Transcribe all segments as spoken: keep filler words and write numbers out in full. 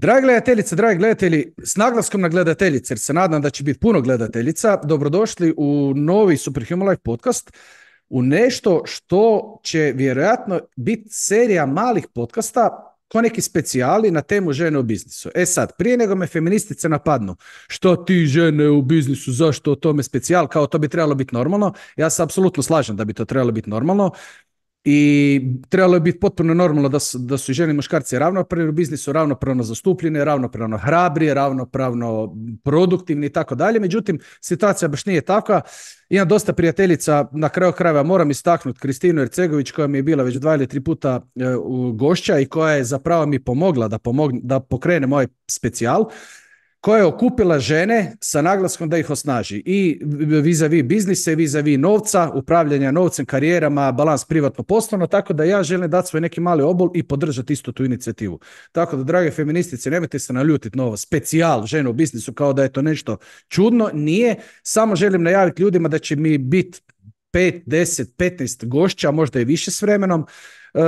Drage gledateljice, dragi gledatelji, s naglaskom na gledateljice, jer se nadam da će biti puno gledateljica, dobrodošli u novi Superhuman Life podcast, u nešto što će vjerojatno biti serija malih podcasta, ko neki specijali na temu žene u biznisu. E sad, prije nego me feministice napadnu, što ti žene u biznisu, zašto o tome specijal, kao to bi trebalo biti normalno, ja se apsolutno slažem da bi to trebalo biti normalno. I trebalo je biti potpuno normalno da su, da su i žene i muškarci ravnopravni u biznisu, ravnopravno zastupljeni, ravnopravno hrabri, ravnopravno produktivni i tako dalje. Međutim, situacija baš nije takva. Imam dosta prijateljica, na kraju krajeva moram istaknuti Kristinu Ercegović koja mi je bila već dva ili tri puta e, u gošća i koja je zapravo mi pomogla da, pomog, da pokrene moj specijal, koja je okupila žene sa naglaskom da ih osnaži i vis-a-vis biznise, vis-a-vis novca, upravljanja novcem, karijerama, balans privatno-poslovno, tako da ja želim dati svoj neki mali obol i podržati isto tu inicijativu. Tako da, drage feministice, nemojte se naljutiti na ovo specijal žene u biznisu kao da je to nešto čudno, nije, samo želim najaviti ljudima da će mi biti pet, deset, petnaest gošća, možda i više s vremenom, uh,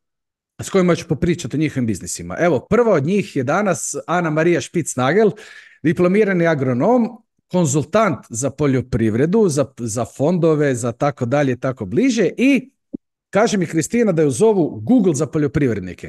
s kojima ću popričati o njihovim biznisima. Evo, prva od njih je danas Ana Marija Špic-Nagel, diplomirani agronom, konzultant za poljoprivredu, za, za fondove, za tako dalje, tako bliže i kaže mi Kristina da ju zovu Google za poljoprivrednike.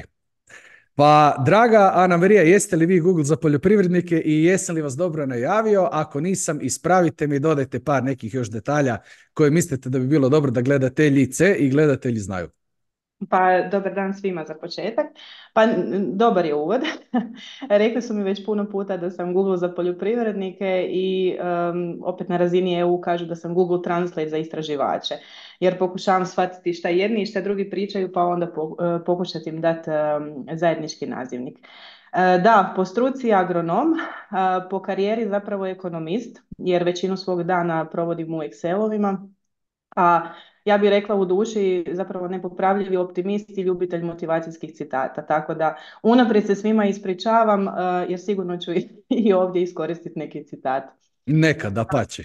Pa, draga Ana Marija, jeste li vi Google za poljoprivrednike i jesam li vas dobro najavio? Ako nisam, ispravite mi i dodajte par nekih još detalja koje mislite da bi bilo dobro da gledateljice i gledatelji znaju. Pa, dobar dan svima za početak. Pa, n- dobar je uvod. Rekli su mi već puno puta da sam Google za poljoprivrednike i um, opet na razini E U kažu da sam Google Translate za istraživače. Jer pokušavam shvatiti šta jedni i šta drugi pričaju, pa onda po, uh, pokušati im dati um, zajednički nazivnik. Uh, da, po struci je agronom, uh, po karijeri zapravo ekonomist, jer većinu svog dana provodim u Excelovima, a ja bih rekla u duši zapravo nepopravljivi optimist i ljubitelj motivacijskih citata. Tako da unaprijed se svima ispričavam uh, jer sigurno ću i, i ovdje iskoristiti neki citat. Neka, dapače.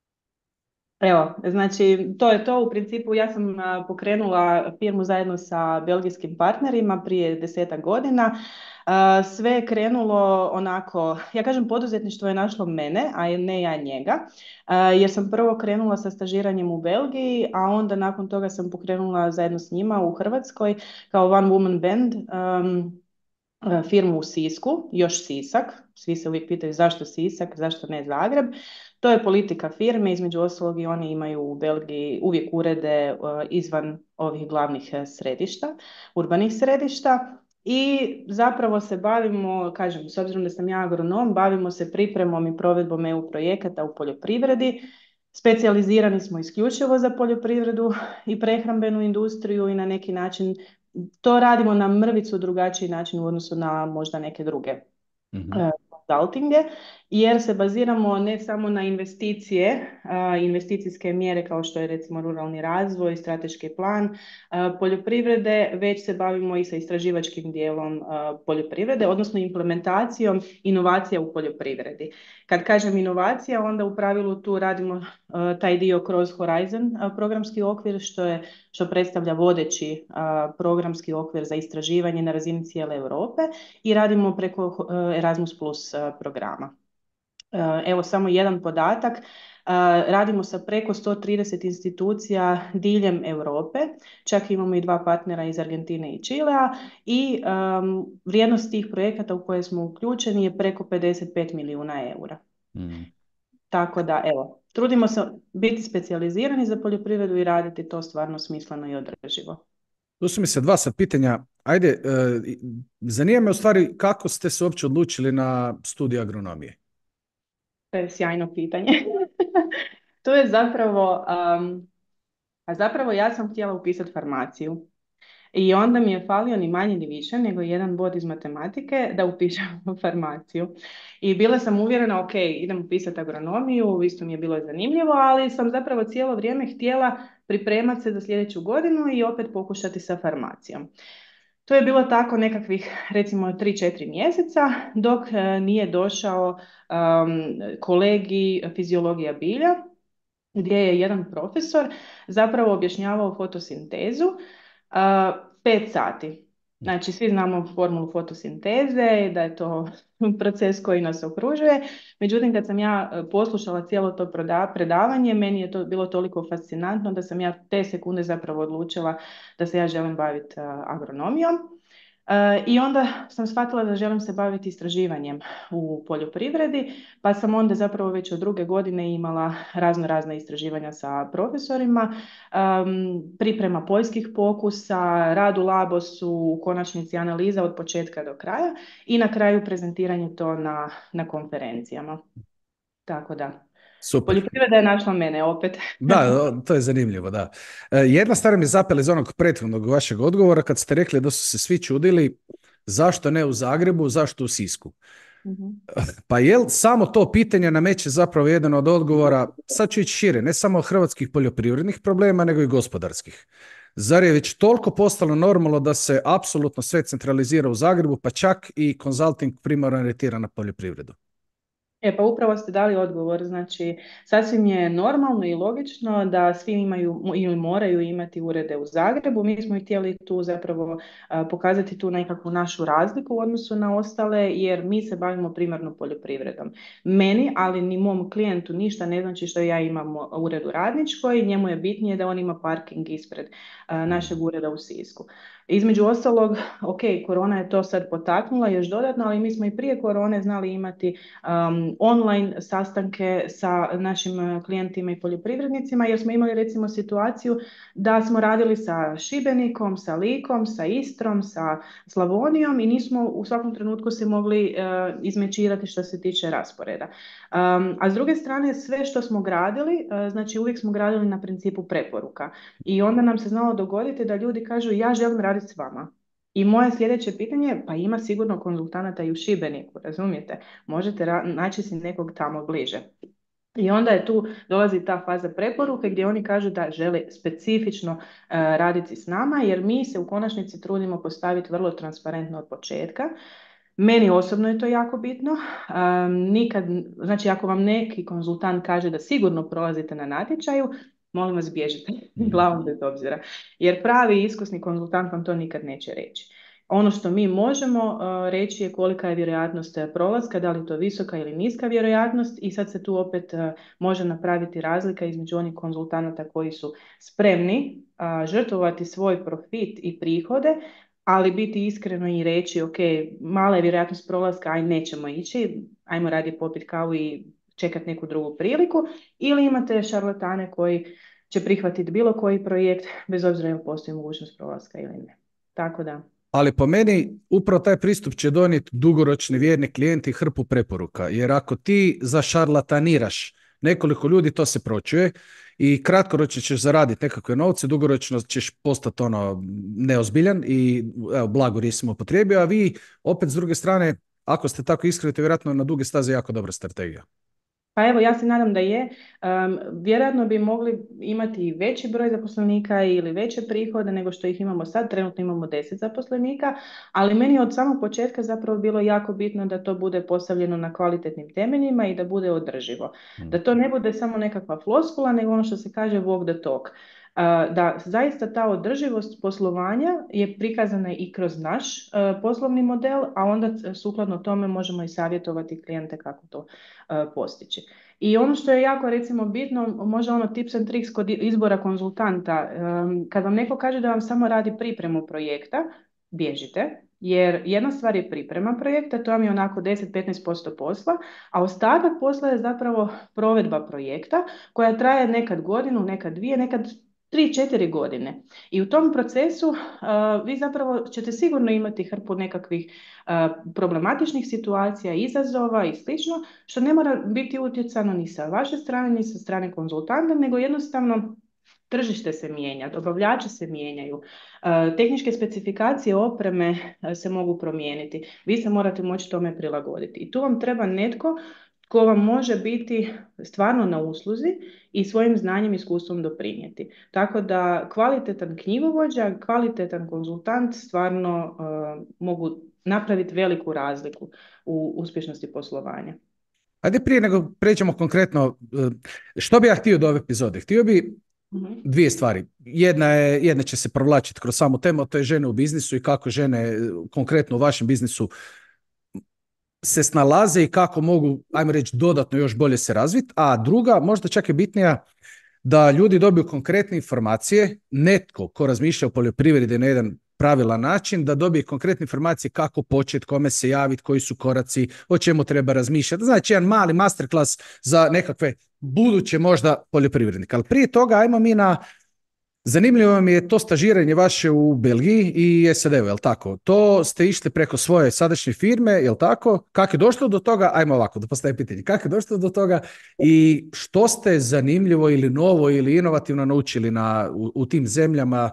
Evo, znači to je to. U principu ja sam a, pokrenula firmu zajedno sa belgijskim partnerima prije desetak godina. A, sve je krenulo onako, ja kažem poduzetništvo je našlo mene, a ne ja njega, a, jer sam prvo krenula sa stažiranjem u Belgiji, a onda nakon toga sam pokrenula zajedno s njima u Hrvatskoj kao one woman band. um, e, firmu u Sisku, još Sisak. Svi se uvijek pitaju zašto Sisak, zašto ne Zagreb. To je politika firme, između ostalog i oni imaju u Belgiji uvijek urede e, izvan ovih glavnih e, središta, urbanih središta. I zapravo se bavimo, kažem, s obzirom da sam ja agronom, bavimo se pripremom i provedbom E U projekata u poljoprivredi. Specijalizirani smo isključivo za poljoprivredu i prehrambenu industriju i na neki način to radimo na mrvicu drugačiji način u odnosu na možda neke druge Mhm. e, consultinge, jer se baziramo ne samo na investicije, a, investicijske mjere kao što je recimo ruralni razvoj, strateški plan a, poljoprivrede, već se bavimo i sa istraživačkim dijelom a, poljoprivrede, odnosno implementacijom inovacija u poljoprivredi. Kad kažem inovacija, onda u pravilu tu radimo a, taj dio kroz Horizon a, programski okvir, što je što predstavlja vodeći a, programski okvir za istraživanje na razini cijele Europe i radimo preko a, Erasmus Plus a, programa. A, evo samo jedan podatak. A, radimo sa preko sto trideset institucija diljem Europe, čak imamo i dva partnera iz Argentine i Čilea i um, vrijednost tih projekata u koje smo uključeni je preko pedeset pet milijuna eura. Mm. Tako da, evo, trudimo se biti specijalizirani za poljoprivredu i raditi to stvarno smisleno i održivo. Tu su mi se dva sad pitanja. Ajde, e, zanima me u stvari kako ste se uopće odlučili na studij agronomije? To je sjajno pitanje. To je zapravo, um, a zapravo ja sam htjela upisati farmaciju. I onda mi je falio ni manje ni više nego jedan bod iz matematike da upišem farmaciju. I bila sam uvjerena, ok, idem upisati agronomiju, isto mi je bilo zanimljivo, ali sam zapravo cijelo vrijeme htjela pripremati se za sljedeću godinu i opet pokušati sa farmacijom. To je bilo tako nekakvih recimo tri četiri mjeseca dok e, nije došao um, kolegij fiziologija bilja gdje je jedan profesor zapravo objašnjavao fotosintezu uh, pet sati. Znači, svi znamo formulu fotosinteze, da je to proces koji nas okružuje. Međutim, kad sam ja e, poslušala cijelo to proda- predavanje, meni je to bilo toliko fascinantno da sam ja te sekunde zapravo odlučila da se ja želim baviti e, agronomijom. E, I onda sam shvatila da želim se baviti istraživanjem u poljoprivredi, pa sam onda zapravo već od druge godine imala razno razna istraživanja sa profesorima, um, priprema poljskih pokusa, rad u labosu, u konačnici analiza od početka do kraja i na kraju prezentiranje to na, na konferencijama. Tako da, Super. poljoprivreda je našla mene opet. Da, to je zanimljivo, da. E, Jedna stvar mi je zapela iz onog prethodnog vašeg odgovora kad ste rekli da su se svi čudili zašto ne u Zagrebu, zašto u Sisku. Mhm. Pa jel samo to pitanje nameće zapravo jedan od odgovora, sad ću ići šire, ne samo hrvatskih poljoprivrednih problema, nego i gospodarskih. Zar je već toliko postalo normalno da se apsolutno sve centralizira u Zagrebu, pa čak i konzulting primarno orijentira na poljoprivredu? E pa upravo ste dali odgovor, znači sasvim je normalno i logično da svi imaju mo- ili moraju imati urede u Zagrebu. Mi smo i htjeli tu zapravo a, pokazati tu nekakvu našu razliku u odnosu na ostale jer mi se bavimo primarno poljoprivredom. Meni, ali ni mom klijentu ništa ne znači što ja imam ured u Radničkoj, njemu je bitnije da on ima parking ispred a, našeg ureda u Sisku. Između ostalog, ok, korona je to sad potaknula još dodatno, ali mi smo i prije korone znali imati um, online sastanke sa našim uh, klijentima i poljoprivrednicima jer smo imali recimo situaciju da smo radili sa Šibenikom, sa Likom, sa Istrom, sa Slavonijom i nismo u svakom trenutku se mogli uh, izmečirati što se tiče rasporeda. Um, a s druge strane sve što smo gradili, uh, znači uvijek smo gradili na principu preporuka i onda nam se znalo dogoditi da ljudi kažu ja želim raditi s vama. I moje sljedeće pitanje je, pa ima sigurno konzultanata i u Šibeniku, razumijete? Možete ra- naći si nekog tamo bliže. I onda je tu dolazi ta faza preporuke gdje oni kažu da žele specifično uh, raditi s nama jer mi se u konačnici trudimo postaviti vrlo transparentno od početka. Meni osobno je to jako bitno. Um, nikad, znači ako vam neki konzultant kaže da sigurno prolazite na natječaju, molim vas bježite, glavom bez obzira. Jer pravi iskusni konzultant vam to nikad neće reći. Ono što mi možemo uh, reći je kolika je vjerojatnost prolaska, da li je to visoka ili niska vjerojatnost i sad se tu opet uh, može napraviti razlika između onih konzultanata koji su spremni uh, žrtvovati svoj profit i prihode, ali biti iskreno i reći, ok, mala je vjerojatnost prolaska, aj nećemo ići, ajmo radije popiti kavu i čekati neku drugu priliku, ili imate šarlatane koji će prihvatiti bilo koji projekt, bez obzira ili postoji mogućnost prolaska ili ne. Tako da. Ali po meni upravo taj pristup će donijeti dugoročni vjerni klijent i hrpu preporuka. Jer ako ti zašarlataniraš nekoliko ljudi, to se pročuje i kratkoročno ćeš zaraditi nekakve novce, dugoročno ćeš postati ono neozbiljan i evo, blago riječ sam upotrijebio, a vi opet s druge strane, ako ste tako iskreni, to je vjerojatno na duge staze jako dobra strategija. Pa evo, ja se nadam da je. Um, vjerojatno bi mogli imati i veći broj zaposlenika ili veće prihode nego što ih imamo sad. Trenutno imamo deset zaposlenika, ali meni je od samog početka zapravo bilo jako bitno da to bude postavljeno na kvalitetnim temeljima i da bude održivo. Mm. Da to ne bude samo nekakva floskula, nego ono što se kaže walk the talk. Uh, da zaista ta održivost poslovanja je prikazana i kroz naš uh, poslovni model, a onda sukladno tome možemo i savjetovati klijente kako to uh, postići. I ono što je jako recimo bitno, možda ono tips and tricks kod izbora konzultanta, um, kad vam neko kaže da vam samo radi pripremu projekta, bježite, jer jedna stvar je priprema projekta, to vam je onako deset do petnaest posto posla, a ostatak posla je zapravo provedba projekta koja traje nekad godinu, nekad dvije, nekad tri, četiri godine. I u tom procesu uh, vi zapravo ćete sigurno imati hrpu nekakvih uh, problematičnih situacija, izazova i slično, što ne mora biti utjecano ni sa vaše strane, ni sa strane konzultanta, nego jednostavno tržište se mijenja, dobavljači se mijenjaju, uh, tehničke specifikacije opreme uh, se mogu promijeniti. Vi se morate moći tome prilagoditi. I tu vam treba netko tko vam može biti stvarno na usluzi i svojim znanjem i iskustvom doprinijeti. Tako da kvalitetan knjigovođa, kvalitetan konzultant stvarno uh, mogu napraviti veliku razliku u uspješnosti poslovanja. Ajde prije nego pređemo konkretno, što bi ja htio od ove epizode? Htio bi Mhm. Dvije stvari. Jedna, je, jedna će se provlačiti kroz samu temu, a to je žene u biznisu i kako žene e, konkretno u vašem biznisu se snalaze i kako mogu, ajmo reći, dodatno još bolje se razviti. A druga, možda čak je bitnija, da ljudi dobiju konkretne informacije, netko ko razmišlja o poljoprivredi na jedan pravilan način, da dobije konkretne informacije kako početi, kome se javiti, koji su koraci, o čemu treba razmišljati. Znači, jedan mali masterclass za nekakve buduće možda poljoprivrednike. Ali prije toga, ajmo mi na... Zanimljivo mi je to stažiranje vaše u Belgiji i S A D-u, je li tako? To ste išli preko svoje sadašnje firme, je li tako? Kako je došlo do toga? Ajmo ovako, da postavim pitanje. Kako je došlo do toga i što ste zanimljivo ili novo ili inovativno naučili na, u, u tim zemljama?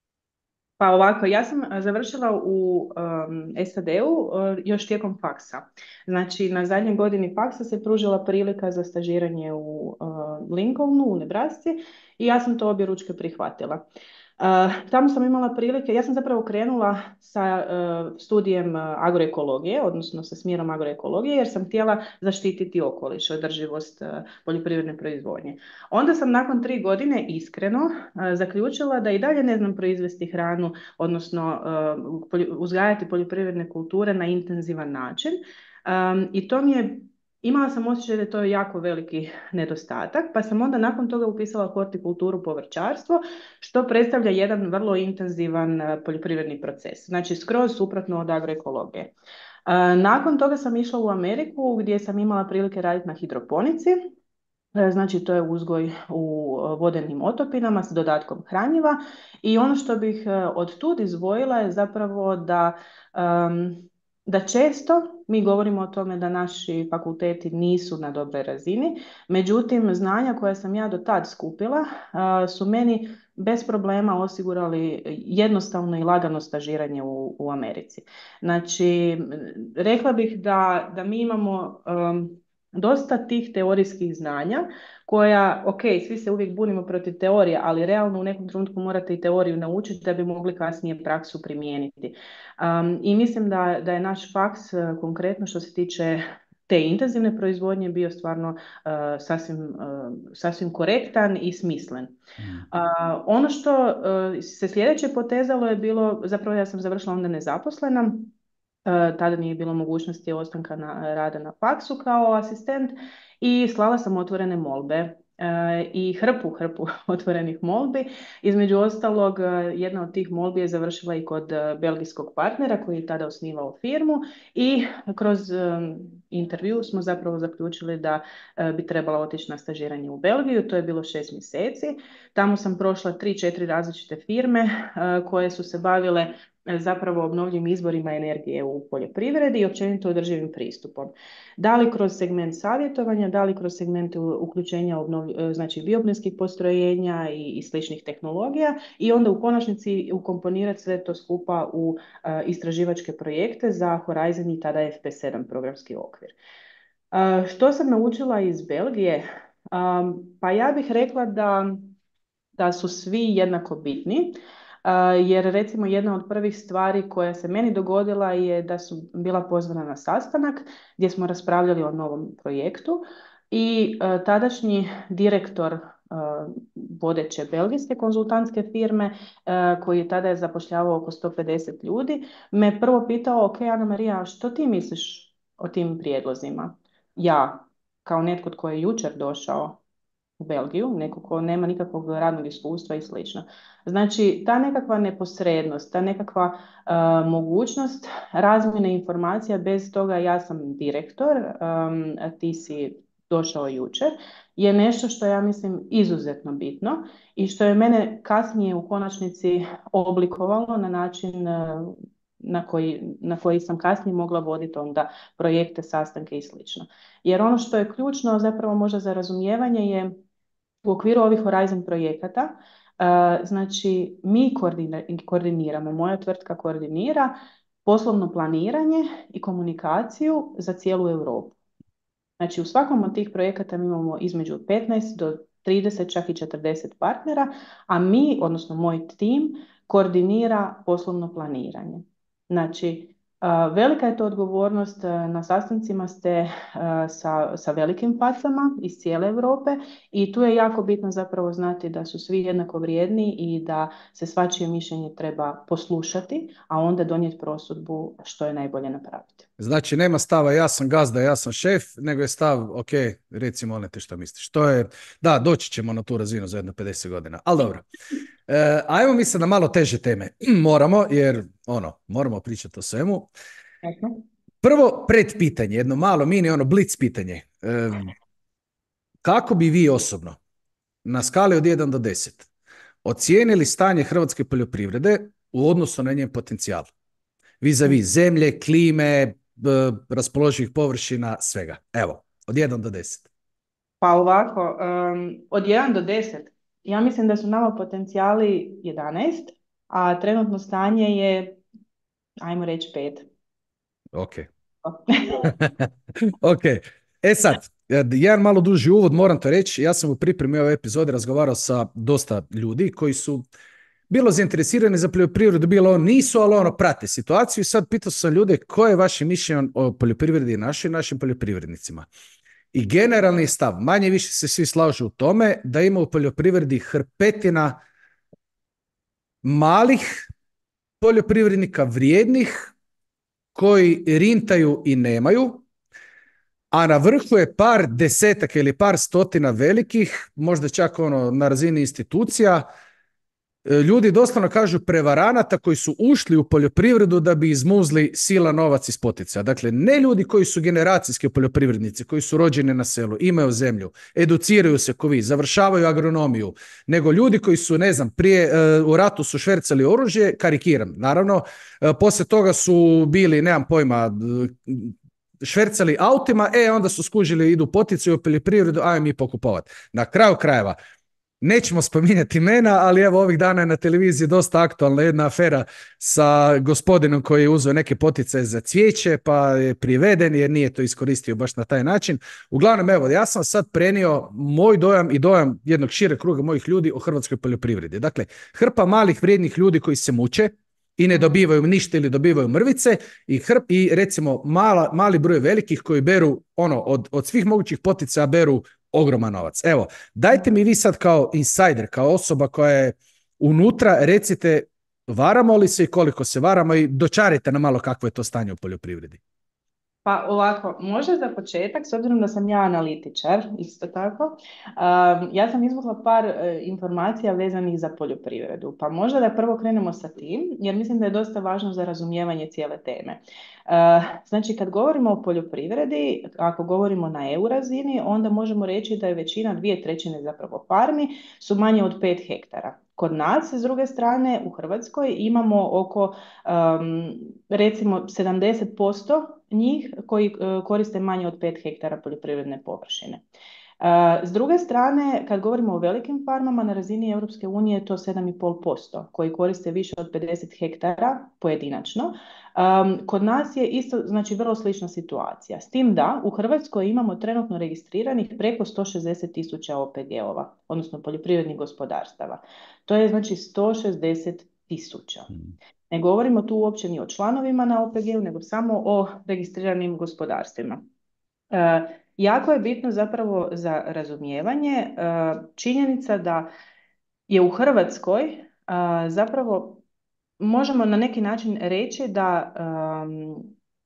Pa ovako, ja sam a, završila u um, S A D-u uh, još tijekom faksa. Znači, na zadnjoj godini faksa se pružila prilika za stažiranje u uh, Lincolnu, u Nebrasci i ja sam to objeručke prihvatila. Uh, tamo sam imala prilike, ja sam zapravo krenula sa uh, studijem uh, agroekologije, odnosno sa smjerom agroekologije, jer sam htjela zaštititi okoliš, održivost uh, poljoprivredne proizvodnje. Onda sam nakon tri godine iskreno uh, zaključila da i dalje ne znam proizvesti hranu, odnosno uh, uzgajati poljoprivredne kulture na intenzivan način. Um, I to mi je, imala sam osjećaj da je to jako veliki nedostatak, pa sam onda nakon toga upisala hortikulturu povrćarstvo, što predstavlja jedan vrlo intenzivan uh, poljoprivredni proces. Znači, skroz suprotno od agroekologije. Uh, nakon toga sam išla u Ameriku gdje sam imala prilike raditi na hidroponici. Znači, to je uzgoj u vodenim otopinama s dodatkom hranjiva i ono što bih od tud izdvojila je zapravo da, um, da često mi govorimo o tome da naši fakulteti nisu na dobroj razini, međutim, znanja koja sam ja do tad skupila uh, su meni bez problema osigurali jednostavno i lagano stažiranje u, u Americi. Znači, rekla bih da, da mi imamo... Um, dosta tih teorijskih znanja koja, ok, svi se uvijek bunimo protiv teorije, ali realno u nekom trenutku morate i teoriju naučiti da bi mogli kasnije praksu primijeniti. Um, I mislim da, da je naš faks uh, konkretno što se tiče te intenzivne proizvodnje bio stvarno uh, sasvim, uh, sasvim korektan i smislen. Mm. Uh, ono što uh, se sljedeće potezalo je bilo, zapravo ja sam završila onda nezaposlena. Tada nije bilo mogućnosti ostanka na, rada na faksu kao asistent i slala sam otvorene molbe e, i hrpu, hrpu otvorenih molbi. Između ostalog, jedna od tih molbi je završila i kod belgijskog partnera koji je tada osnivao firmu i kroz um, intervju smo zapravo zaključili da uh, bi trebala otići na stažiranje u Belgiju. To je bilo šest mjeseci. Tamo sam prošla tri, četiri različite firme uh, koje su se bavile zapravo obnovljivim izvorima energije u poljoprivredi i općenito održivim pristupom. Da li kroz segment savjetovanja, da li kroz segment uključenja obnovlj, znači bioplinskih postrojenja i, i sličnih tehnologija i onda u konačnici ukomponirati sve to skupa u uh, istraživačke projekte za Horizon i tada F P sedam programski okvir. Uh, što sam naučila iz Belgije? Um, pa ja bih rekla da, da su svi jednako bitni. Uh, jer recimo jedna od prvih stvari koja se meni dogodila je da su bila pozvana na sastanak gdje smo raspravljali o novom projektu i uh, tadašnji direktor uh, vodeće belgijske konzultantske firme uh, koji je tada je zapošljavao oko sto pedeset ljudi me prvo pitao, ok, Ana Marija, što ti misliš o tim prijedlozima? Ja, kao netko tko je jučer došao u Belgiju, neko ko nema nikakvog radnog iskustva i slično. Znači, ta nekakva neposrednost, ta nekakva uh, mogućnost razmjene informacija, bez toga ja sam direktor, um, a ti si došao jučer, je nešto što ja mislim izuzetno bitno i što je mene kasnije u konačnici oblikovalo na način uh, na koji, na koji sam kasnije mogla voditi onda projekte, sastanke i slično. Jer ono što je ključno zapravo možda za razumijevanje je u okviru ovih Horizon projekata, uh, znači mi koordiniramo, moja tvrtka koordinira poslovno planiranje i komunikaciju za cijelu Europu. Znači u svakom od tih projekata mi imamo između petnaest do trideset, čak i četrdeset partnera, a mi, odnosno moj tim, koordinira poslovno planiranje. Znači, Uh, velika je to odgovornost, uh, na sastancima ste uh, sa, sa velikim facama iz cijele Europe i tu je jako bitno zapravo znati da su svi jednako vrijedni i da se svačije mišljenje treba poslušati, a onda donijeti prosudbu što je najbolje napraviti. Znači, nema stava ja sam gazda, ja sam šef, nego je stav, ok, reci molim te što misliš. To je, da, doći ćemo na tu razinu za jedno pedeset godina, ali dobro. E, ajmo mi se na malo teže teme. Moramo, jer ono, moramo pričati o svemu. Eto. Prvo, predpitanje, jedno malo mini, ono, blic pitanje. E, kako bi vi osobno, na skali od jedan do deset, ocijenili stanje hrvatske poljoprivrede u odnosu na njen potencijal? Vis-a-vis zemlje, klime, raspoloživih površina, svega. Evo, od jedan do deset. Pa ovako, um, od jedan do deset, ja mislim da su nama potencijali jedanaest, a trenutno stanje je, ajmo reći, pet. Ok. Ok. E sad, jedan malo duži uvod, moram to reći. Ja sam u pripremi ove epizode razgovarao sa dosta ljudi koji su bilo zainteresirani za poljoprivredu, bilo ono nisu, ali ono prate situaciju i sad pitao sam ljude koje je vaše mišljenje o poljoprivredi našoj i našim poljoprivrednicima. I generalni stav, manje više se svi slažu u tome da ima u poljoprivredi hrpetina malih poljoprivrednika vrijednih koji rintaju i nemaju, a na vrhu je par desetaka ili par stotina velikih, možda čak ono na razini institucija, ljudi doslovno kažu prevaranata koji su ušli u poljoprivredu da bi izmuzli sila novac iz poticaja. Dakle, ne ljudi koji su generacijski poljoprivrednici, koji su rođeni na selu, imaju zemlju, educiraju se ko vi, završavaju agronomiju, nego ljudi koji su, ne znam, prije u ratu su švercali oružje, karikiram, naravno, poslije toga su bili, nemam pojma, švercali autima, e, onda su skužili, idu poticaju u poljoprivredu, ajmo mi pokupovati. Na kraju krajeva, nećemo spominjati imena, ali evo ovih dana je na televiziji dosta aktualna jedna afera sa gospodinom koji je uzeo neke poticaje za cvijeće, pa je priveden jer nije to iskoristio baš na taj način. Uglavnom, evo, ja sam sad prenio moj dojam i dojam jednog šireg kruga mojih ljudi o hrvatskoj poljoprivredi. Dakle, hrpa malih vrijednih ljudi koji se muče i ne dobivaju ništa ili dobivaju mrvice i, hrp, i recimo mala, mali broj velikih koji beru ono od, od svih mogućih poticaja beru ogroman novac. Evo, dajte mi vi sad kao insider, kao osoba koja je unutra, recite varamo li se i koliko se varamo i dočarite na malo kakvo je to stanje u poljoprivredi. Pa ovako, možda za početak, s obzirom da sam ja analitičar, isto tako, um, ja sam izvukla par uh, informacija vezanih za poljoprivredu. Pa možda da prvo krenemo sa tim, jer mislim da je dosta važno za razumijevanje cijele teme. Uh, znači, kad govorimo o poljoprivredi, ako govorimo na E U razini, onda možemo reći da je većina, dvije trećine zapravo farmi, su manje od pet hektara. Kod nas, s druge strane, u Hrvatskoj imamo oko, um, recimo, sedamdeset posto njih koji uh, koriste manje od pet hektara poljoprivredne površine. Uh, s druge strane, kad govorimo o velikim farmama, na razini Europske unije je to sedam zarez pet posto koji koriste više od pedeset hektara pojedinačno. Um, kod nas je isto, znači, vrlo slična situacija. S tim da u Hrvatskoj imamo trenutno registriranih preko sto šezdeset tisuća O P G-ova, odnosno poljoprivrednih gospodarstava. To je znači sto šezdeset tisuća. Ne govorimo tu uopće ni o članovima na O P G-u, nego samo o registriranim gospodarstvima. Uh, jako je bitno zapravo za razumijevanje uh, činjenica da je u Hrvatskoj uh, zapravo možemo na neki način reći da, um,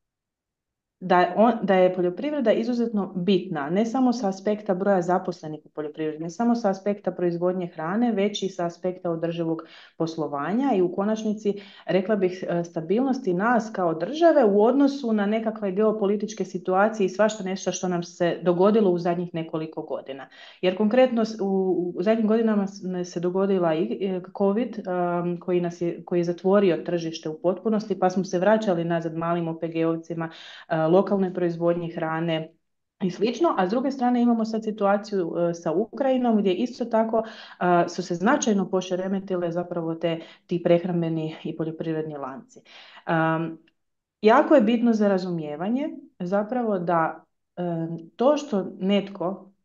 da, on, da je poljoprivreda izuzetno bitna, ne samo sa aspekta broja zaposlenih u poljoprivredi, ne samo sa aspekta proizvodnje hrane, već i sa aspekta održivog poslovanja i u konačnici, rekla bih, stabilnosti nas kao države u odnosu na nekakve geopolitičke situacije i svašta nešto što nam se dogodilo u zadnjih nekoliko godina. Jer konkretno u, u zadnjim godinama se dogodila i COVID um, koji, nas je, koji je zatvorio tržište u potpunosti, pa smo se vraćali nazad malim O P G-ovcima, uh, lokalnoj proizvodnji hrane i slično, a s druge strane imamo sad situaciju uh, sa Ukrajinom gdje isto tako uh, su se značajno pošeremetile zapravo te, ti prehrambeni i poljoprivredni lanci. Um, jako je bitno za razumijevanje zapravo da um, to što netko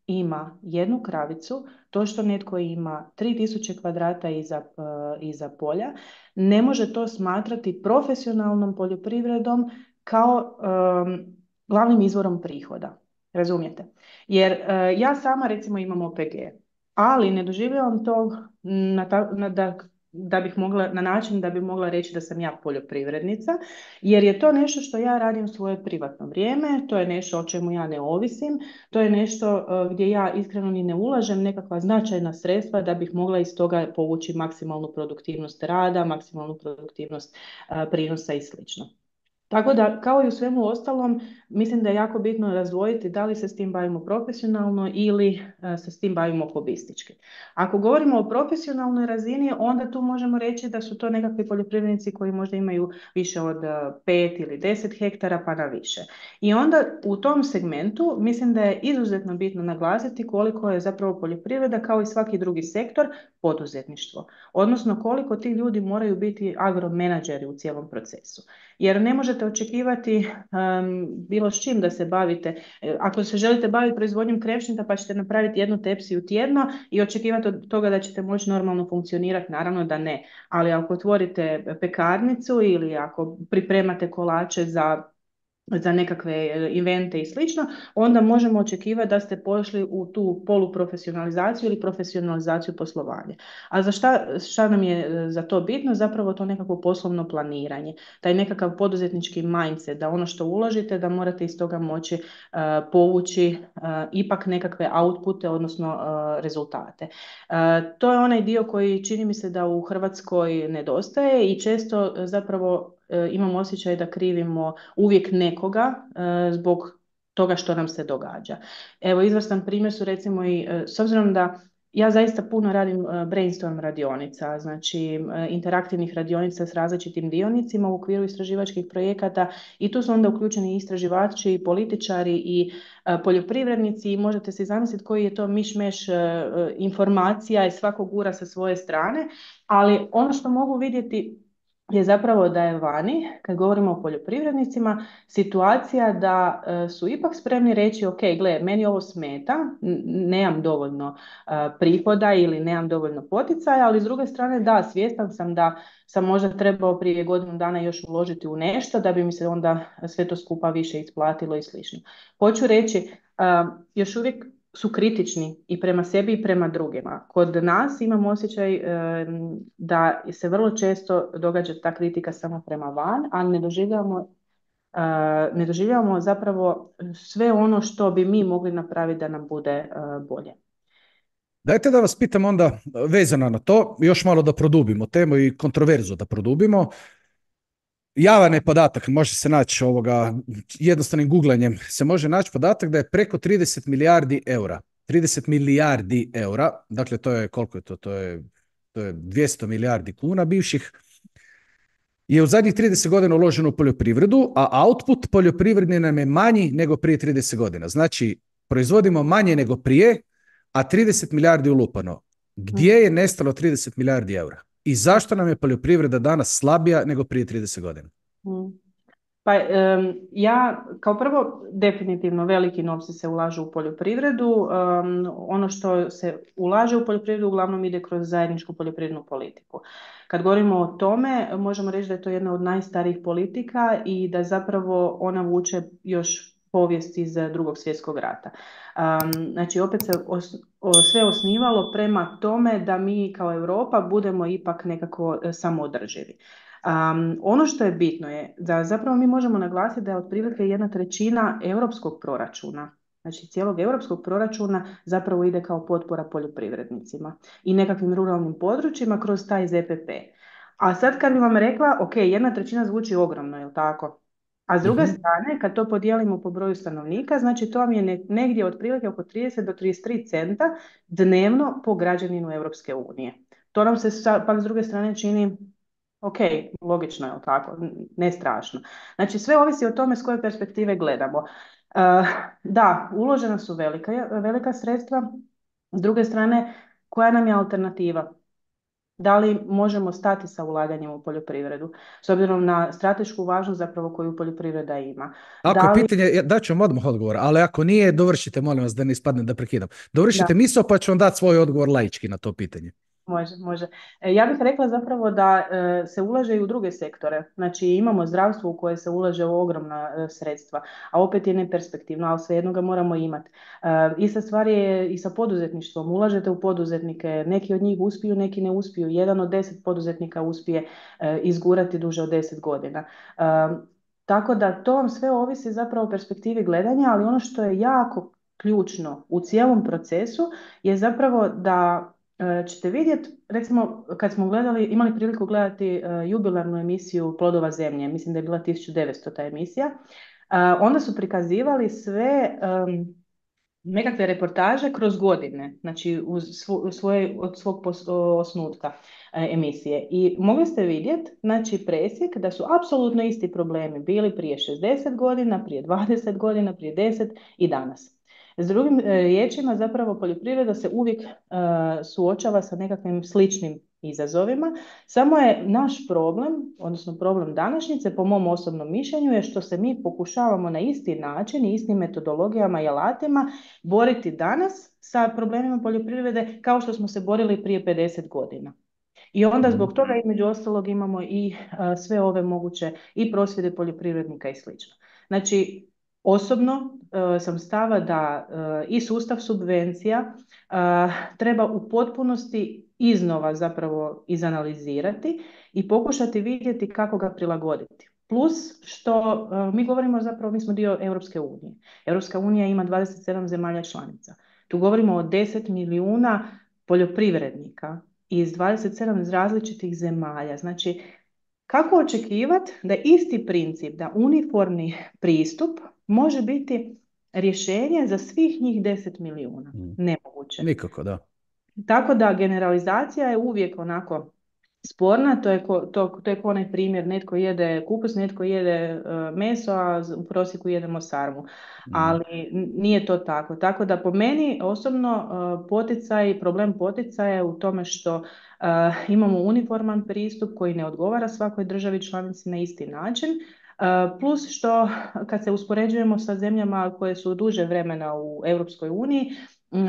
ima jednu kravicu, to što netko ima tri tisuće kvadrata iza, uh, iza polja, ne može to smatrati profesionalnom poljoprivredom kao um, glavnim izvorom prihoda. Razumijete? Jer uh, ja sama recimo imam O P G, ali ne doživljavam to na ta, na, da, da bih mogla, na način da bi mogla reći da sam ja poljoprivrednica, jer je to nešto što ja radim u svoje privatno vrijeme, to je nešto o čemu ja ne ovisim, to je nešto uh, gdje ja iskreno ni ne ulažem nekakva značajna sredstva da bih mogla iz toga povući maksimalnu produktivnost rada, maksimalnu produktivnost uh, prinosa i slično. Tako da, kao i u svemu ostalom, mislim da je jako bitno razdvojiti da li se s tim bavimo profesionalno ili uh, se s tim bavimo hobistički. Ako govorimo o profesionalnoj razini, onda tu možemo reći da su to nekakvi poljoprivrednici koji možda imaju više od pet ili deset hektara pa na više. I onda u tom segmentu mislim da je izuzetno bitno naglasiti koliko je zapravo poljoprivreda kao i svaki drugi sektor poduzetništvo. Odnosno koliko ti ljudi moraju biti agromenadžeri u cijelom procesu. Jer ne možete očekivati um, bilo s čim da se bavite. Ako se želite baviti proizvodnjom krepšnika pa ćete napraviti jednu tepsiju tjedno i očekivati od toga da ćete moći normalno funkcionirati, naravno da ne. Ali ako otvorite pekarnicu ili ako pripremate kolače za za nekakve evente i slično, onda možemo očekivati da ste pošli u tu poluprofesionalizaciju ili profesionalizaciju poslovanja. A za šta, šta nam je za to bitno? Zapravo to nekakvo poslovno planiranje, taj nekakav poduzetnički mindset, da ono što uložite, da morate iz toga moći uh, povući uh, ipak nekakve outpute, odnosno uh, rezultate. Uh, to je onaj dio koji čini mi se da u Hrvatskoj nedostaje i često uh, zapravo imam osjećaj da krivimo uvijek nekoga uh, zbog toga što nam se događa. Evo, izvrstan primjer su recimo i, uh, s obzirom da ja zaista puno radim uh, brainstorm radionica, znači uh, interaktivnih radionica s različitim dionicima u okviru istraživačkih projekata i tu su onda uključeni istraživači, i političari i uh, poljoprivrednici i možete si zamisliti koji je to miš-meš uh, informacija i svakog gura sa svoje strane, ali ono što mogu vidjeti je zapravo da je vani, kad govorimo o poljoprivrednicima, situacija da e, su ipak spremni reći ok, gle, meni ovo smeta, nemam dovoljno e, prihoda ili nemam dovoljno poticaja, ali s druge strane da, svjestan sam da sam možda trebao prije godinu dana još uložiti u nešto da bi mi se onda sve to skupa više isplatilo i slično. Hoću reći, e, još uvijek su kritični i prema sebi i prema drugima. Kod nas imam osjećaj e, da se vrlo često događa ta kritika samo prema van, a ne doživljavamo, e, ne doživljavamo zapravo sve ono što bi mi mogli napraviti da nam bude e, bolje. Dajte da vas pitam onda vezano na to, još malo da produbimo temu i kontroverzu da produbimo. Javan je podatak, može se naći ovoga, jednostavnim googlanjem se može naći podatak da je preko trideset milijardi eura. trideset milijardi eura, dakle to je, koliko je to? To je, to je dvjesto milijardi kuna bivših, je u zadnjih trideset godina uloženo u poljoprivredu, a output poljoprivredni nam je manji nego prije trideset godina. Znači, proizvodimo manje nego prije, a trideset milijardi ulupano. Gdje je nestalo trideset milijardi eura? I zašto nam je poljoprivreda danas slabija nego prije trideset godina? Pa um, ja kao prvo definitivno veliki novci se ulažu u poljoprivredu. Um, ono što se ulaže u poljoprivredu uglavnom ide kroz zajedničku poljoprivrednu politiku. Kad govorimo o tome, možemo reći da je to jedna od najstarijih politika i da zapravo ona vuče još povijest iz Drugog svjetskog rata. Um, znači opet se os, o, sve osnivalo prema tome da mi kao Europa budemo ipak nekako samoodrživi. Um, ono što je bitno je da zapravo mi možemo naglasiti da je otprilike jedna trećina europskog proračuna, znači cijelog europskog proračuna zapravo ide kao potpora poljoprivrednicima i nekakvim ruralnim područjima kroz taj Z P P. A sad kad bi vam rekla, ok, jedna trećina zvuči ogromno, jel tako? A s druge mm-hmm. strane, kad to podijelimo po broju stanovnika, znači to vam je negdje otprilike oko trideset do trideset tri centa dnevno po građaninu Europske unije. To nam se pak s druge strane čini ok, logično je, tako, ne strašno. Znači sve ovisi o tome s koje perspektive gledamo. Uh, da, uložena su velika, velika sredstva, s druge strane, koja nam je alternativa? Da li možemo stati sa ulaganjem u poljoprivredu, s obzirom na stratešku važnost zapravo koju poljoprivreda ima? Ako Da je li, pitanje, dat ću vam odmah odgovor, ali ako nije, dovršite, molim vas da ne ispadne da prekidam. Dovršite da, misao pa ću vam dati svoj odgovor laički na to pitanje. može, može. E, Ja bih rekla zapravo da e, se ulaže i u druge sektore. Znači imamo zdravstvo u koje se ulaže u ogromna e, sredstva, a opet je neperspektivno, ali svejedno ga moramo imati. E, ista stvar je i sa poduzetništvom. Ulažete u poduzetnike, neki od njih uspiju, neki ne uspiju. Jedan od deset poduzetnika uspije e, izgurati duže od deset godina. E, tako da to vam sve ovisi zapravo o perspektivi gledanja, ali ono što je jako ključno u cijelom procesu je zapravo da E, ćete vidjeti, recimo kad smo gledali, imali priliku gledati e, jubilarnu emisiju Plodova zemlje, mislim da je bila tisuću devetsto ta emisija, e, onda su prikazivali sve em, nekakve reportaže kroz godine, znači uz svo, svoje, od svog pos, o, osnutka e, emisije. I mogli ste vidjeti, znači presjek, da su apsolutno isti problemi bili prije šezdeset godina, prije dvadeset godina, prije deset i danas. S drugim e, riječima, zapravo poljoprivreda se uvijek e, suočava sa nekakvim sličnim izazovima, samo je naš problem, odnosno problem današnjice, po mom osobnom mišljenju, je što se mi pokušavamo na isti način i istim metodologijama i alatima boriti danas sa problemima poljoprivrede kao što smo se borili prije pedeset godina. I onda Mhm. zbog toga između ostalog imamo i a, sve ove moguće i prosvjede poljoprivrednika i slično. Znači, osobno e, sam stava da e, i sustav subvencija e, treba u potpunosti iznova zapravo izanalizirati i pokušati vidjeti kako ga prilagoditi. Plus što e, mi govorimo zapravo, mi smo dio Europske unije. Europska unija ima dvadeset sedam zemalja članica. Tu govorimo o deset milijuna poljoprivrednika iz dvadeset sedam različitih zemalja. Znači, kako očekivati da isti princip, da uniformni pristup može biti rješenje za svih njih deset milijuna? Mhm. Nemoguće. Nikako, da. Tako da generalizacija je uvijek onako sporna, to je ko, to, to je ko onaj primjer, netko jede kupus, netko jede uh, meso, a u prosjeku jedemo sarmu. Mhm. Ali n- nije to tako. Tako da po meni osobno uh, poticaj, problem poticaja je u tome što uh, imamo uniforman pristup koji ne odgovara svakoj državi članici na isti način. Uh, plus što kad se uspoređujemo sa zemljama koje su duže vremena u Europskoj uniji, uh,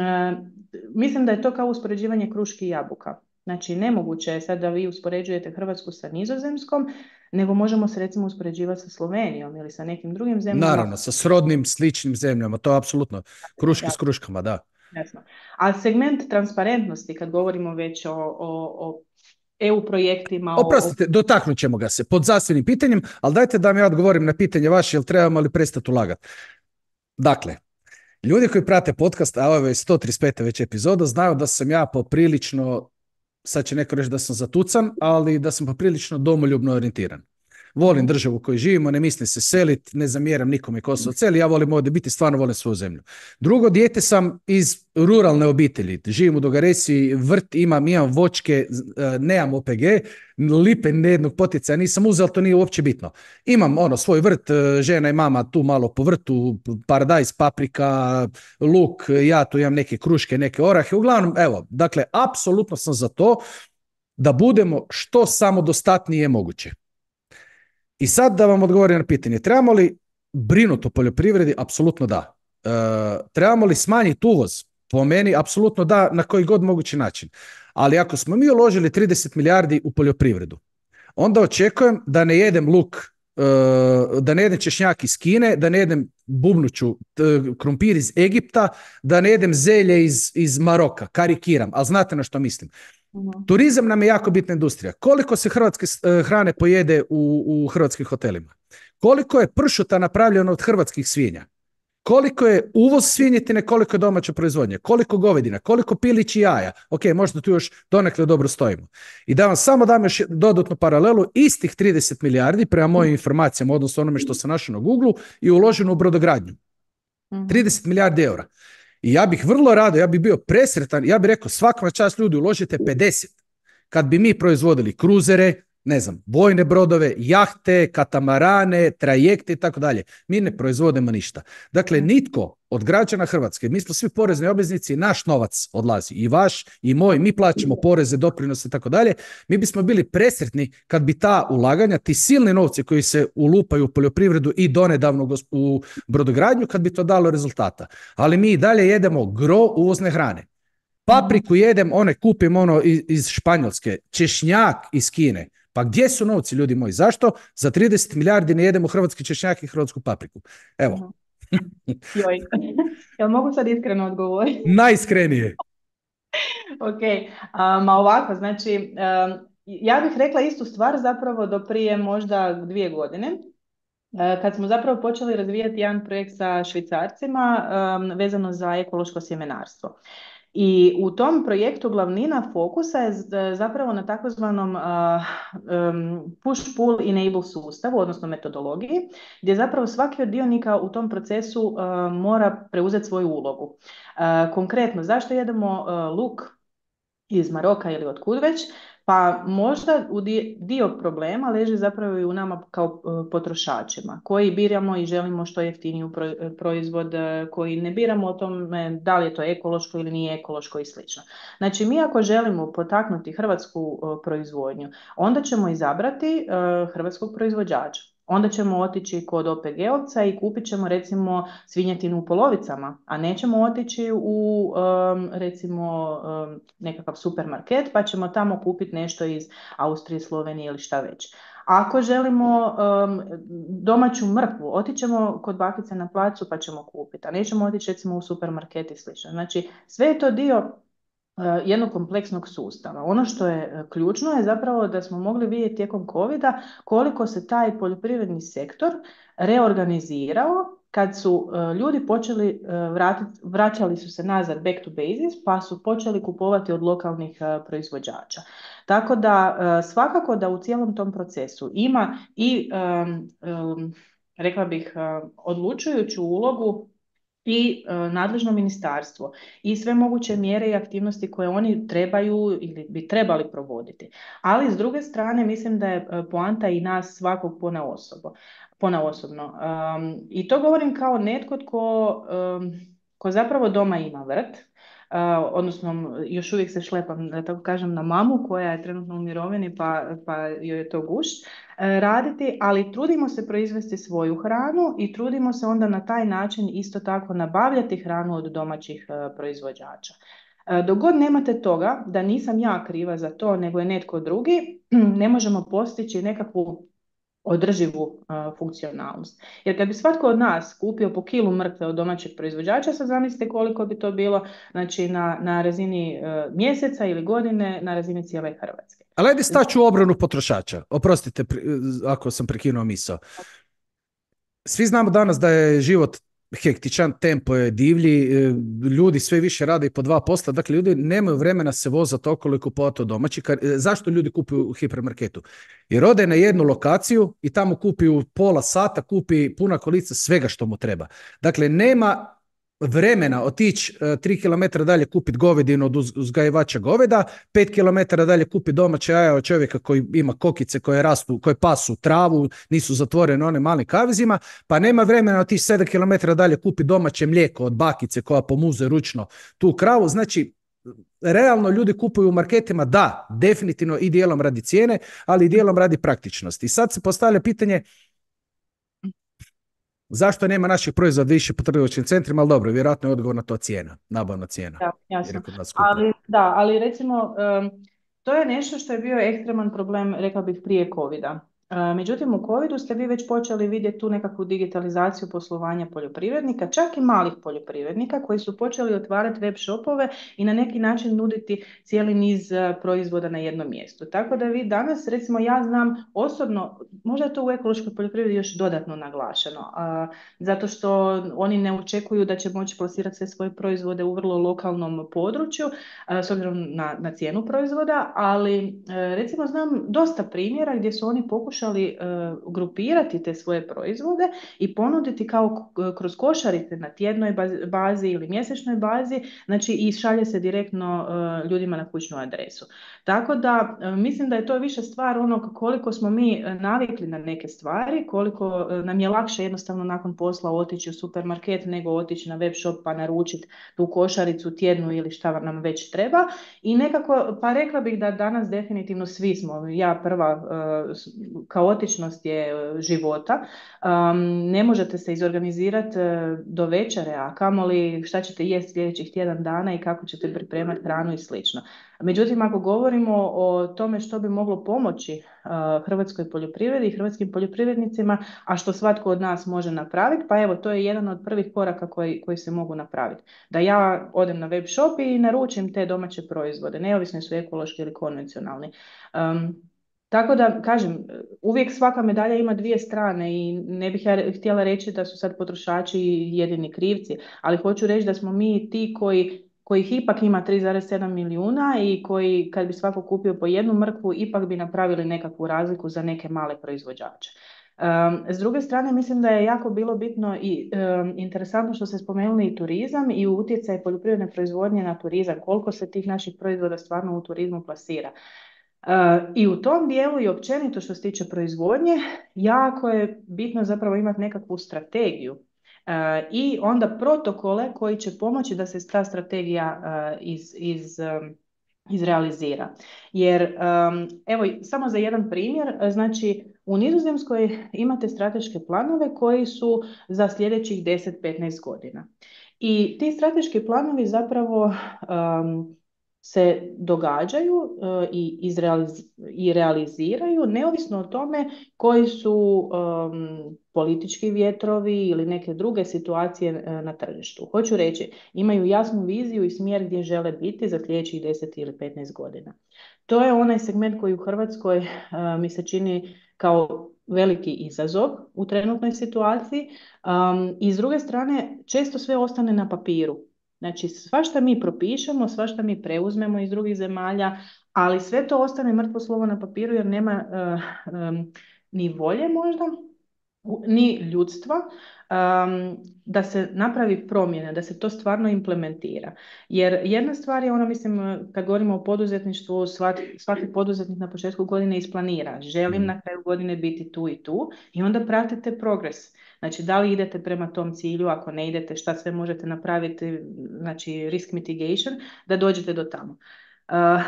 mislim da je to kao uspoređivanje kruški i jabuka. Znači, nemoguće je sad da vi uspoređujete Hrvatsku sa Nizozemskom, nego možemo se recimo uspoređivati sa Slovenijom ili sa nekim drugim zemljama. Naravno, sa srodnim, sličnim zemljama, to je apsolutno. Kruške Ja, s kruškama, da. jasno. A segment transparentnosti, kad govorimo već o, o, o E U projektima, o, o... Oprostite, dotaknut ćemo ga se pod zdravstvenim pitanjem, ali dajte da mi ja odgovorim na pitanje vaše, jel trebamo li prestati ulagati. Dakle, ljudi koji prate podcast, a ovo je sto trideset peta već epizoda, znaju da sam ja poprilično, sad će neko reći da sam zatucan, ali da sam poprilično domoljubno orijentiran. Volim državu u kojoj živimo, ne mislim se selit, ne zamjeram nikome ko se odseli, ja volim ovdje biti, stvarno volim svoju zemlju. Drugo, dijete sam iz ruralne obitelji, živim u Dogaresi, vrt imam, imam voćke, nemam O P G, lipe nejednog poticaja nisam uzeo, ali to nije uopće bitno. Imam ono svoj vrt, žena i mama tu malo po vrtu, paradajz, paprika, luk, ja tu imam neke kruške, neke orahe, uglavnom, evo, dakle, apsolutno sam za to da budemo što samodostatnije moguće. I sad da vam odgovorim na pitanje, trebamo li brinuti o poljoprivredi? Apsolutno da. E, trebamo li smanjiti uvoz? Po meni, apsolutno da, na koji god mogući način. Ali ako smo mi uložili trideset milijardi u poljoprivredu, onda očekujem da ne jedem luk, e, da ne jedem češnjak iz Kine, da ne jedem bubnuću e, krumpir iz Egipta, da ne jedem zelje iz, iz Maroka, karikiram, ali znate na što mislim. Turizam nam je jako bitna industrija. Koliko se hrvatske hrane pojede u, u hrvatskim hotelima? Koliko je pršuta napravljeno od hrvatskih svinja? Koliko je uvoz svinjetine, koliko je domaća proizvodnja? Koliko govedina? Koliko pilići jaja? Ok, možda tu još donekle dobro stojimo. I da vam samo dam još dodatnu paralelu, istih trideset milijardi, prema mojim informacijama, odnosno onome što sam našao na Google, je uloženo u brodogradnju. trideset milijardi eura. I ja bih vrlo rado, ja bih bio presretan, ja bih rekao svaka čast ljudi, uložite pedeset. Kad bi mi proizvodili kruzere, ne znam, vojne brodove, jahte, katamarane, trajekte i tako dalje. Mi ne proizvodimo ništa. Dakle, nitko od građana Hrvatske, mi smo svi porezni obveznici, naš novac odlazi, i vaš, i moj, mi plaćamo poreze, doprinose i tako dalje. Mi bismo bili presretni kad bi ta ulaganja, ti silni novci koji se ulupaju u poljoprivredu i donedavno u brodogradnju, kad bi to dalo rezultata. Ali mi i dalje jedemo gro uvozne hrane. Papriku jedem, one kupim ono iz, iz Španjolske, češnjak iz Kine. Pa gdje su novci, ljudi moji? Zašto? Za trideset milijardi ne jedemo hrvatski češnjak i hrvatsku papriku. Evo. Joj, jel mogu sad iskreno odgovoriti? Najiskrenije. Ok, a, ma ovako, znači, a, ja bih rekla istu stvar zapravo do prije možda dvije godine, a, kad smo zapravo počeli razvijati jedan projekt sa Švicarcima a, vezano za ekološko sjemenarstvo. I u tom projektu glavnina fokusa je zapravo na takozvanom uh, um, push-pull enable sustavu, odnosno metodologiji, gdje zapravo svaki od dionika u tom procesu uh, mora preuzeti svoju ulogu. Uh, konkretno, zašto jedemo uh, luk iz Maroka ili od kud već? Pa možda u dio problema leži zapravo i u nama kao potrošačima, koji biramo i želimo što jeftiniju proizvod, koji ne biramo o tome da li je to ekološko ili nije ekološko i slično. Znači, mi ako želimo potaknuti hrvatsku proizvodnju, onda ćemo izabrati hrvatskog proizvođača. Onda ćemo otići kod O P G-ovca i kupit ćemo recimo svinjetinu u polovicama, a nećemo otići u um, recimo um, nekakav supermarket pa ćemo tamo kupiti nešto iz Austrije, Slovenije ili šta već. Ako želimo um, domaću mrkvu, otićemo kod bakice na placu pa ćemo kupiti, a nećemo otići recimo u supermarket i slično. Znači, sve je to dio jednog kompleksnog sustava. Ono što je ključno je zapravo da smo mogli vidjeti tijekom covida koliko se taj poljoprivredni sektor reorganizirao kad su ljudi počeli vratiti, vraćali su se nazad back to basis, pa su počeli kupovati od lokalnih proizvođača. Tako da svakako da u cijelom tom procesu ima i um, um, rekla bih odlučujuću ulogu i e, nadležno ministarstvo i sve moguće mjere i aktivnosti koje oni trebaju ili bi trebali provoditi. Ali s druge strane mislim da je poanta i nas svakog ponaosobno. ponaosobno. Um, I to govorim kao netko tko, um, ko zapravo doma ima vrt, Uh, odnosno još uvijek se šlepam, da tako kažem, na mamu koja je trenutno u mirovini pa, pa joj je to gušt, uh, raditi, ali trudimo se proizvesti svoju hranu i trudimo se onda na taj način isto tako nabavljati hranu od domaćih uh, proizvođača. Uh, dok god nemate toga, da nisam ja kriva za to, nego je netko drugi, ne možemo postići nekakvu održivu uh, funkcionalnost. Jer kad bi svatko od nas kupio po kilu mrkve od domaćeg proizvođača, sad zamislite koliko bi to bilo, znači, na, na razini uh, mjeseca ili godine, na razini cijele Hrvatske. Ali ajde staću u obranu potrošača. Oprostite ako sam prekinuo misao. Svi znamo danas da je život hektičan, tempo je divlji, ljudi sve više rade i po dva posla, dakle ljudi nemaju vremena se vozati okolo i kupovati domaći. Zašto ljudi kupuju u hipermarketu? Jer ode na jednu lokaciju i tamo kupi u pola sata, kupi puna kolica svega što mu treba. Dakle, nema vremena otići uh, tri kilometra dalje kupiti govedinu od uzgajivača goveda, pet kilometara dalje kupiti domaće jaja od čovjeka koji ima kokice koje rastu, koje pasu travu, nisu zatvorene onim malim kavezima, pa nema vremena otići sedam kilometara dalje kupiti domaće mlijeko od bakice koja pomuze ručno tu kravu. Znači, realno ljudi kupuju u marketima, da, definitivno i dijelom radi cijene, ali i dijelom radi praktičnosti. I sad se postavlja pitanje zašto nema naših proizvoda više po trgovačkim centrima, ali dobro, vjerojatno je odgovor na to cijena, nabavna cijena. Da, jasno. Ali, da, ali recimo, um, to je nešto što je bio ekstreman problem, rekla bih, prije covida. Međutim, u covidu ste vi već počeli vidjeti tu nekakvu digitalizaciju poslovanja poljoprivrednika, čak i malih poljoprivrednika koji su počeli otvarati web shopove i na neki način nuditi cijeli niz proizvoda na jednom mjestu. Tako da vi danas, recimo ja znam osobno, možda je to u ekološkoj poljoprivredi još dodatno naglašeno, a, zato što oni ne očekuju da će moći plasirati sve svoje proizvode u vrlo lokalnom području, a, s obzirom na, na cijenu proizvoda, ali a, recimo znam dosta primjera gdje su oni pokušali pokušali uh, grupirati te svoje proizvode i ponuditi kao kroz košarice na tjednoj bazi ili mjesečnoj bazi, znači i šalje se direktno uh, ljudima na kućnu adresu. Tako da uh, mislim da je to više stvar onog koliko smo mi navikli na neke stvari, koliko uh, nam je lakše jednostavno nakon posla otići u supermarket nego otići na web shop pa naručiti tu košaricu tjednu ili šta nam već treba. I nekako, pa rekla bih da danas definitivno svi smo, ja prva, uh, kaotičnost je života, um, ne možete se izorganizirati uh, do večere, a kamoli šta ćete jesti sljedećih tjedan dana i kako ćete pripremati hranu i slično. Međutim, ako govorimo o tome što bi moglo pomoći uh, hrvatskoj poljoprivredi i hrvatskim poljoprivrednicima, a što svatko od nas može napraviti, pa evo, to je jedan od prvih koraka koji, koji se mogu napraviti. Da ja odem na web shop i naručim te domaće proizvode, neovisno su ekološki ili konvencionalni. Um, tako da, kažem, uvijek svaka medalja ima dvije strane i ne bih ja htjela reći da su sad potrošači jedini krivci, ali hoću reći da smo mi ti koji kojih ipak ima tri zarez sedam milijuna i koji kad bi svako kupio po jednu mrkvu ipak bi napravili nekakvu razliku za neke male proizvođače. Um, s druge strane mislim da je jako bilo bitno i um, interesantno što ste spomenuli i turizam i utjecaj poljoprivredne proizvodnje na turizam, koliko se tih naših proizvoda stvarno u turizmu plasira. Uh, I u tom dijelu i općenito što se tiče proizvodnje, jako je bitno zapravo imati nekakvu strategiju. Uh, i onda protokole koji će pomoći da se ta strategija uh, iz, iz, um, izrealizira. Jer, um, evo, samo za jedan primjer, znači u Nizozemskoj imate strateške planove koji su za sljedećih deset do petnaest godina. I ti strateški planovi zapravo um, se događaju uh, i, izrealiz i realiziraju neovisno o tome koji su um, politički vjetrovi ili neke druge situacije uh, na tržištu. Hoću reći, imaju jasnu viziju i smjer gdje žele biti za sljedećih deset ili petnaest godina. To je onaj segment koji u Hrvatskoj uh, mi se čini kao veliki izazov u trenutnoj situaciji um, i s druge strane često sve ostane na papiru. Znači, svašta mi propišemo, svašta mi preuzmemo iz drugih zemalja, ali sve to ostane mrtvo slovo na papiru jer nema uh, um, ni volje možda, ni ljudstva um, da se napravi promjena, da se to stvarno implementira. Jer jedna stvar je ona, mislim, kad govorimo o poduzetništvu, svaki, svaki poduzetnik na početku godine isplanira. Želim na kraju godine biti tu i tu i onda pratite progres. Znači, da li idete prema tom cilju, ako ne idete, šta sve možete napraviti, znači risk mitigation, da dođete do tamo. Uh,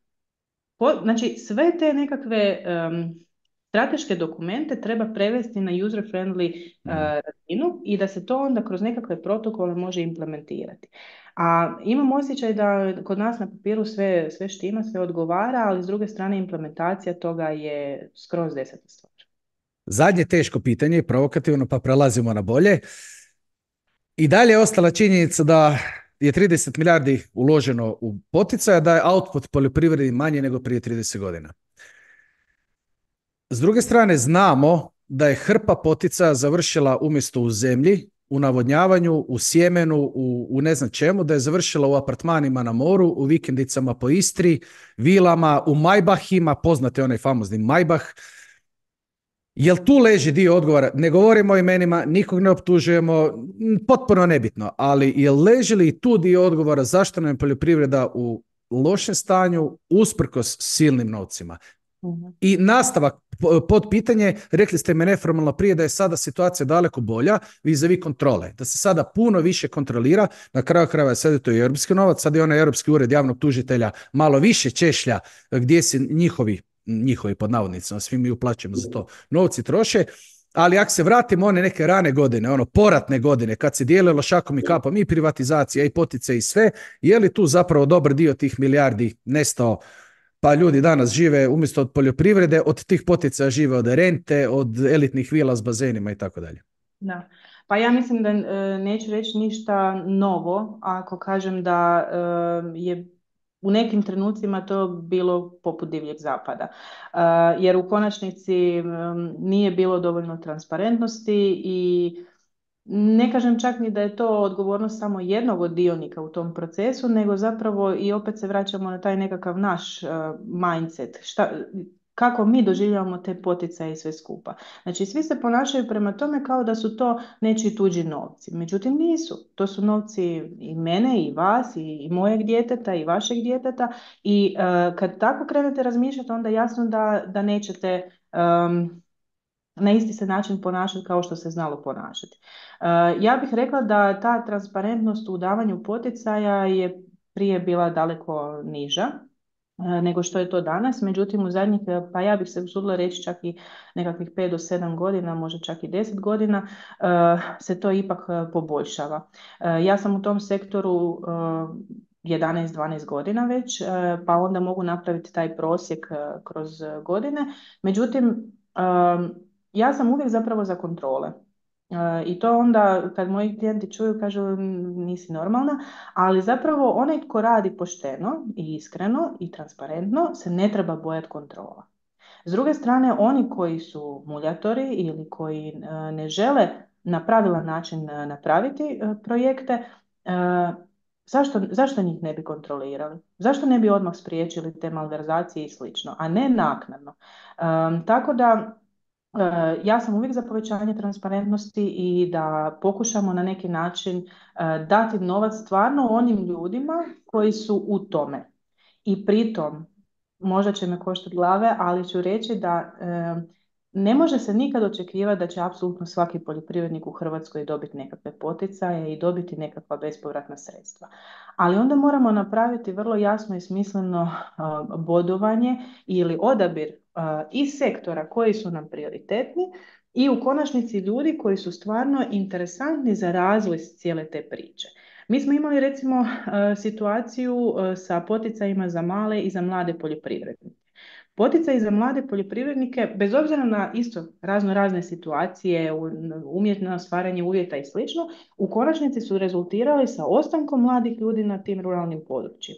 po, znači, sve te nekakve um, strateške dokumente treba prevesti na user-friendly uh, razinu i da se to onda kroz nekakve protokole može implementirati. A imam osjećaj da kod nas na papiru sve, sve štima, sve odgovara, ali s druge strane implementacija toga je skroz deseta stvar. Zadnje teško pitanje, provokativno, pa prelazimo na bolje. I dalje je ostala činjenica da je trideset milijardi uloženo u poticaje, da je output poljoprivredi manji nego prije trideset godina. S druge strane, znamo da je hrpa poticaja završila umjesto u zemlji, u navodnjavanju, u sjemenu, u, u ne znam čemu, da je završila u apartmanima na moru, u vikendicama po Istri, vilama, u Maybachima, poznate onaj famozni Maybach. Jel tu leži dio odgovora? Ne govorimo o imenima, nikog ne optužujemo, potpuno nebitno, ali jel leži li tu dio odgovora zašto nam je poljoprivreda u lošem stanju usprkos silnim novcima? Uh-huh. I nastavak pod pitanje, rekli ste me neformalno prije da je sada situacija daleko bolja vis-a-vis kontrole, da se sada puno više kontrolira, na kraju krajeva sad je to i europski novac, sad je onaj Europski ured javnog tužitelja malo više češlja gdje se njihovi njihovi pod navodnicima, svi mi uplaćujemo za to, novci troše, ali ako se vratimo one neke rane godine, ono poratne godine, kad se dijelilo šakom i kapom i privatizacija i potice i sve, je li tu zapravo dobar dio tih milijardi nestao, pa ljudi danas žive umjesto od poljoprivrede, od tih poticaja žive od rente, od elitnih vila s bazenima i tako dalje. Da. Pa ja mislim da e, neću reći ništa novo ako kažem da e, je u nekim trenucima to bilo poput divljeg zapada. Uh, jer u konačnici um, nije bilo dovoljno transparentnosti i ne kažem čak ni da je to odgovornost samo jednog od dionika u tom procesu, nego zapravo i opet se vraćamo na taj nekakav naš uh, mindset. Šta, kako mi doživljavamo te poticaje i sve skupa. Znači, svi se ponašaju prema tome kao da su to nečiji tuđi novci. Međutim, nisu. To su novci i mene, i vas, i, i mojeg djeteta, i vašeg djeteta. I uh, kad tako krenete razmišljati, onda je jasno da, da nećete um, na isti se način ponašati kao što se znalo ponašati. Uh, ja bih rekla da ta transparentnost u davanju poticaja je prije bila daleko niža nego što je to danas. Međutim, u zadnjih, pa ja bih se usudila reći čak i nekakvih pet do sedam godina, možda čak i deset godina, se to ipak poboljšava. Ja sam u tom sektoru jedanaest dvanaest godina već, pa onda mogu napraviti taj prosjek kroz godine. Međutim, ja sam uvijek zapravo za kontrole. I to onda kad moji klijenti čuju kažu nisi normalna, ali zapravo onaj tko radi pošteno i iskreno i transparentno se ne treba bojati kontrola. S druge strane, oni koji su muljatori ili koji ne žele na pravilan način napraviti projekte, zašto, zašto njih ne bi kontrolirali? Zašto ne bi odmah spriječili te malverzacije i slično, a ne naknadno? Tako da ja sam uvijek za povećanje transparentnosti i da pokušamo na neki način dati novac stvarno onim ljudima koji su u tome. I pritom, možda će me koštati glave, ali ću reći da ne može se nikad očekivati da će apsolutno svaki poljoprivrednik u Hrvatskoj dobiti nekakve poticaje i dobiti nekakva bespovratna sredstva. Ali onda moramo napraviti vrlo jasno i smisleno bodovanje ili odabir iz sektora koji su nam prioritetni i u konačnici ljudi koji su stvarno interesantni za razvoj cijele te priče. Mi smo imali recimo situaciju sa poticajima za male i za mlade poljoprivrednike. Poticaji za mlade poljoprivrednike, bez obzira na isto razno razne situacije, umjetno stvaranje uvjeta i slično, u konačnici su rezultirali sa ostankom mladih ljudi na tim ruralnim područjima.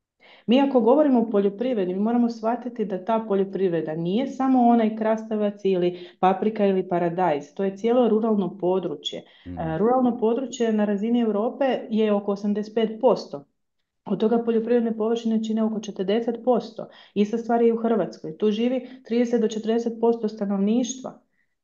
Mi ako govorimo o poljoprivredi, mi moramo shvatiti da ta poljoprivreda nije samo onaj krastavac ili paprika ili paradajz, to je cijelo ruralno područje. Mm. Ruralno područje na razini Europe je oko osamdeset pet posto. Od toga poljoprivredne površine čine oko četrdeset posto. Ista stvar je i u Hrvatskoj. Tu živi trideset do četrdeset posto stanovništva.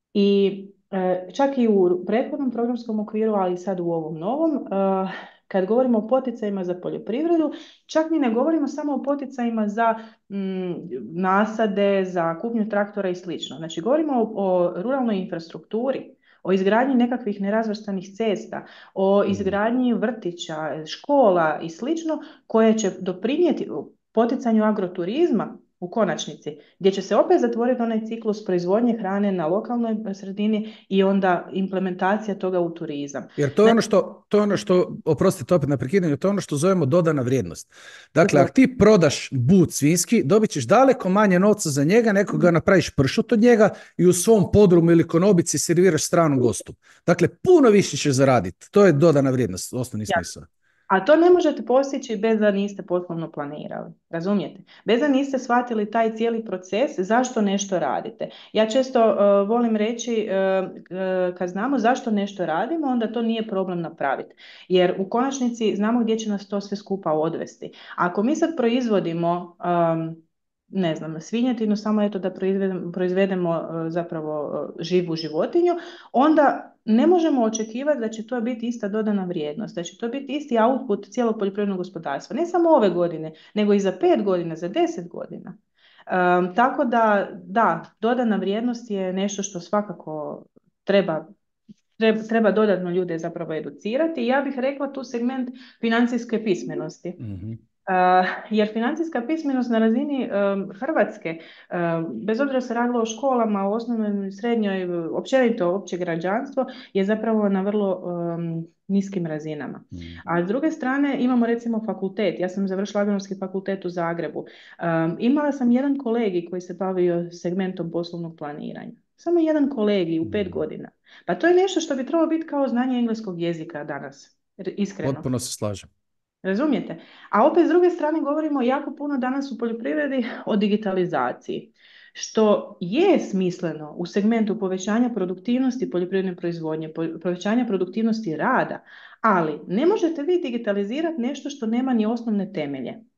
I e, čak i u prethodnom programskom okviru, ali i sad u ovom novom, e, kad govorimo o poticajima za poljoprivredu, čak mi ne govorimo samo o poticajima za mm, nasade, za kupnju traktora i slično. Znači, govorimo o, o ruralnoj infrastrukturi, o izgradnji nekakvih nerazvrstanih cesta, o izgradnji vrtića, škola i slično, koje će doprinijeti poticanju agroturizma u konačnici, gdje će se opet zatvoriti onaj ciklus proizvodnje hrane na lokalnoj sredini i onda implementacija toga u turizam. Jer to je ono što, to je ono što, oprostite opet na prekidanju, to je ono što zovemo dodana vrijednost. Dakle, ako ti prodaš but svinjski, dobit ćeš daleko manje novca za njega, nego ga napraviš pršut od njega i u svom podrumu ili konobici serviraš stranom gostu. Dakle, puno više ćeš zaraditi. To je dodana vrijednost, osnovni smisao. A to ne možete postići bez da niste poslovno planirali, razumijete? Bez da niste shvatili taj cijeli proces, zašto nešto radite. Ja često uh, volim reći, uh, uh, kad znamo zašto nešto radimo, onda to nije problem napraviti. Jer u konačnici znamo gdje će nas to sve skupa odvesti. Ako mi sad proizvodimo... Um, ne znam, svinjetinu, samo eto da proizvedemo, proizvedemo uh, zapravo uh, živu životinju, onda ne možemo očekivati da će to biti ista dodana vrijednost, da će to biti isti output cijelog poljoprivrednog gospodarstva. Ne samo ove godine, nego i za pet godina, za deset godina. Um, tako da, da, dodana vrijednost je nešto što svakako treba Treba, treba dodatno ljude zapravo educirati. Ja bih rekla tu segment financijske pismenosti. Mm-hmm. Uh, jer financijska pismenost na razini um, Hrvatske, um, bez obzira se radilo o školama, o osnovnoj i srednjoj, općenito opće građanstvo, je zapravo na vrlo um, niskim razinama. Mm. A s druge strane imamo recimo fakultet. Ja sam završila Agronomski fakultet u Zagrebu. Um, imala sam jedan kolegij koji se bavio segmentom poslovnog planiranja. Samo jedan kolegij u pet mm. godina. Pa to je nešto što bi trebalo biti kao znanje engleskog jezika danas. Iskreno. Potpuno se slažem. Razumijete? A opet s druge strane govorimo jako puno danas u poljoprivredi o digitalizaciji, što je smisleno u segmentu povećanja produktivnosti poljoprivredne proizvodnje, povećanja produktivnosti rada, ali ne možete vi digitalizirati nešto što nema ni osnovne temelje.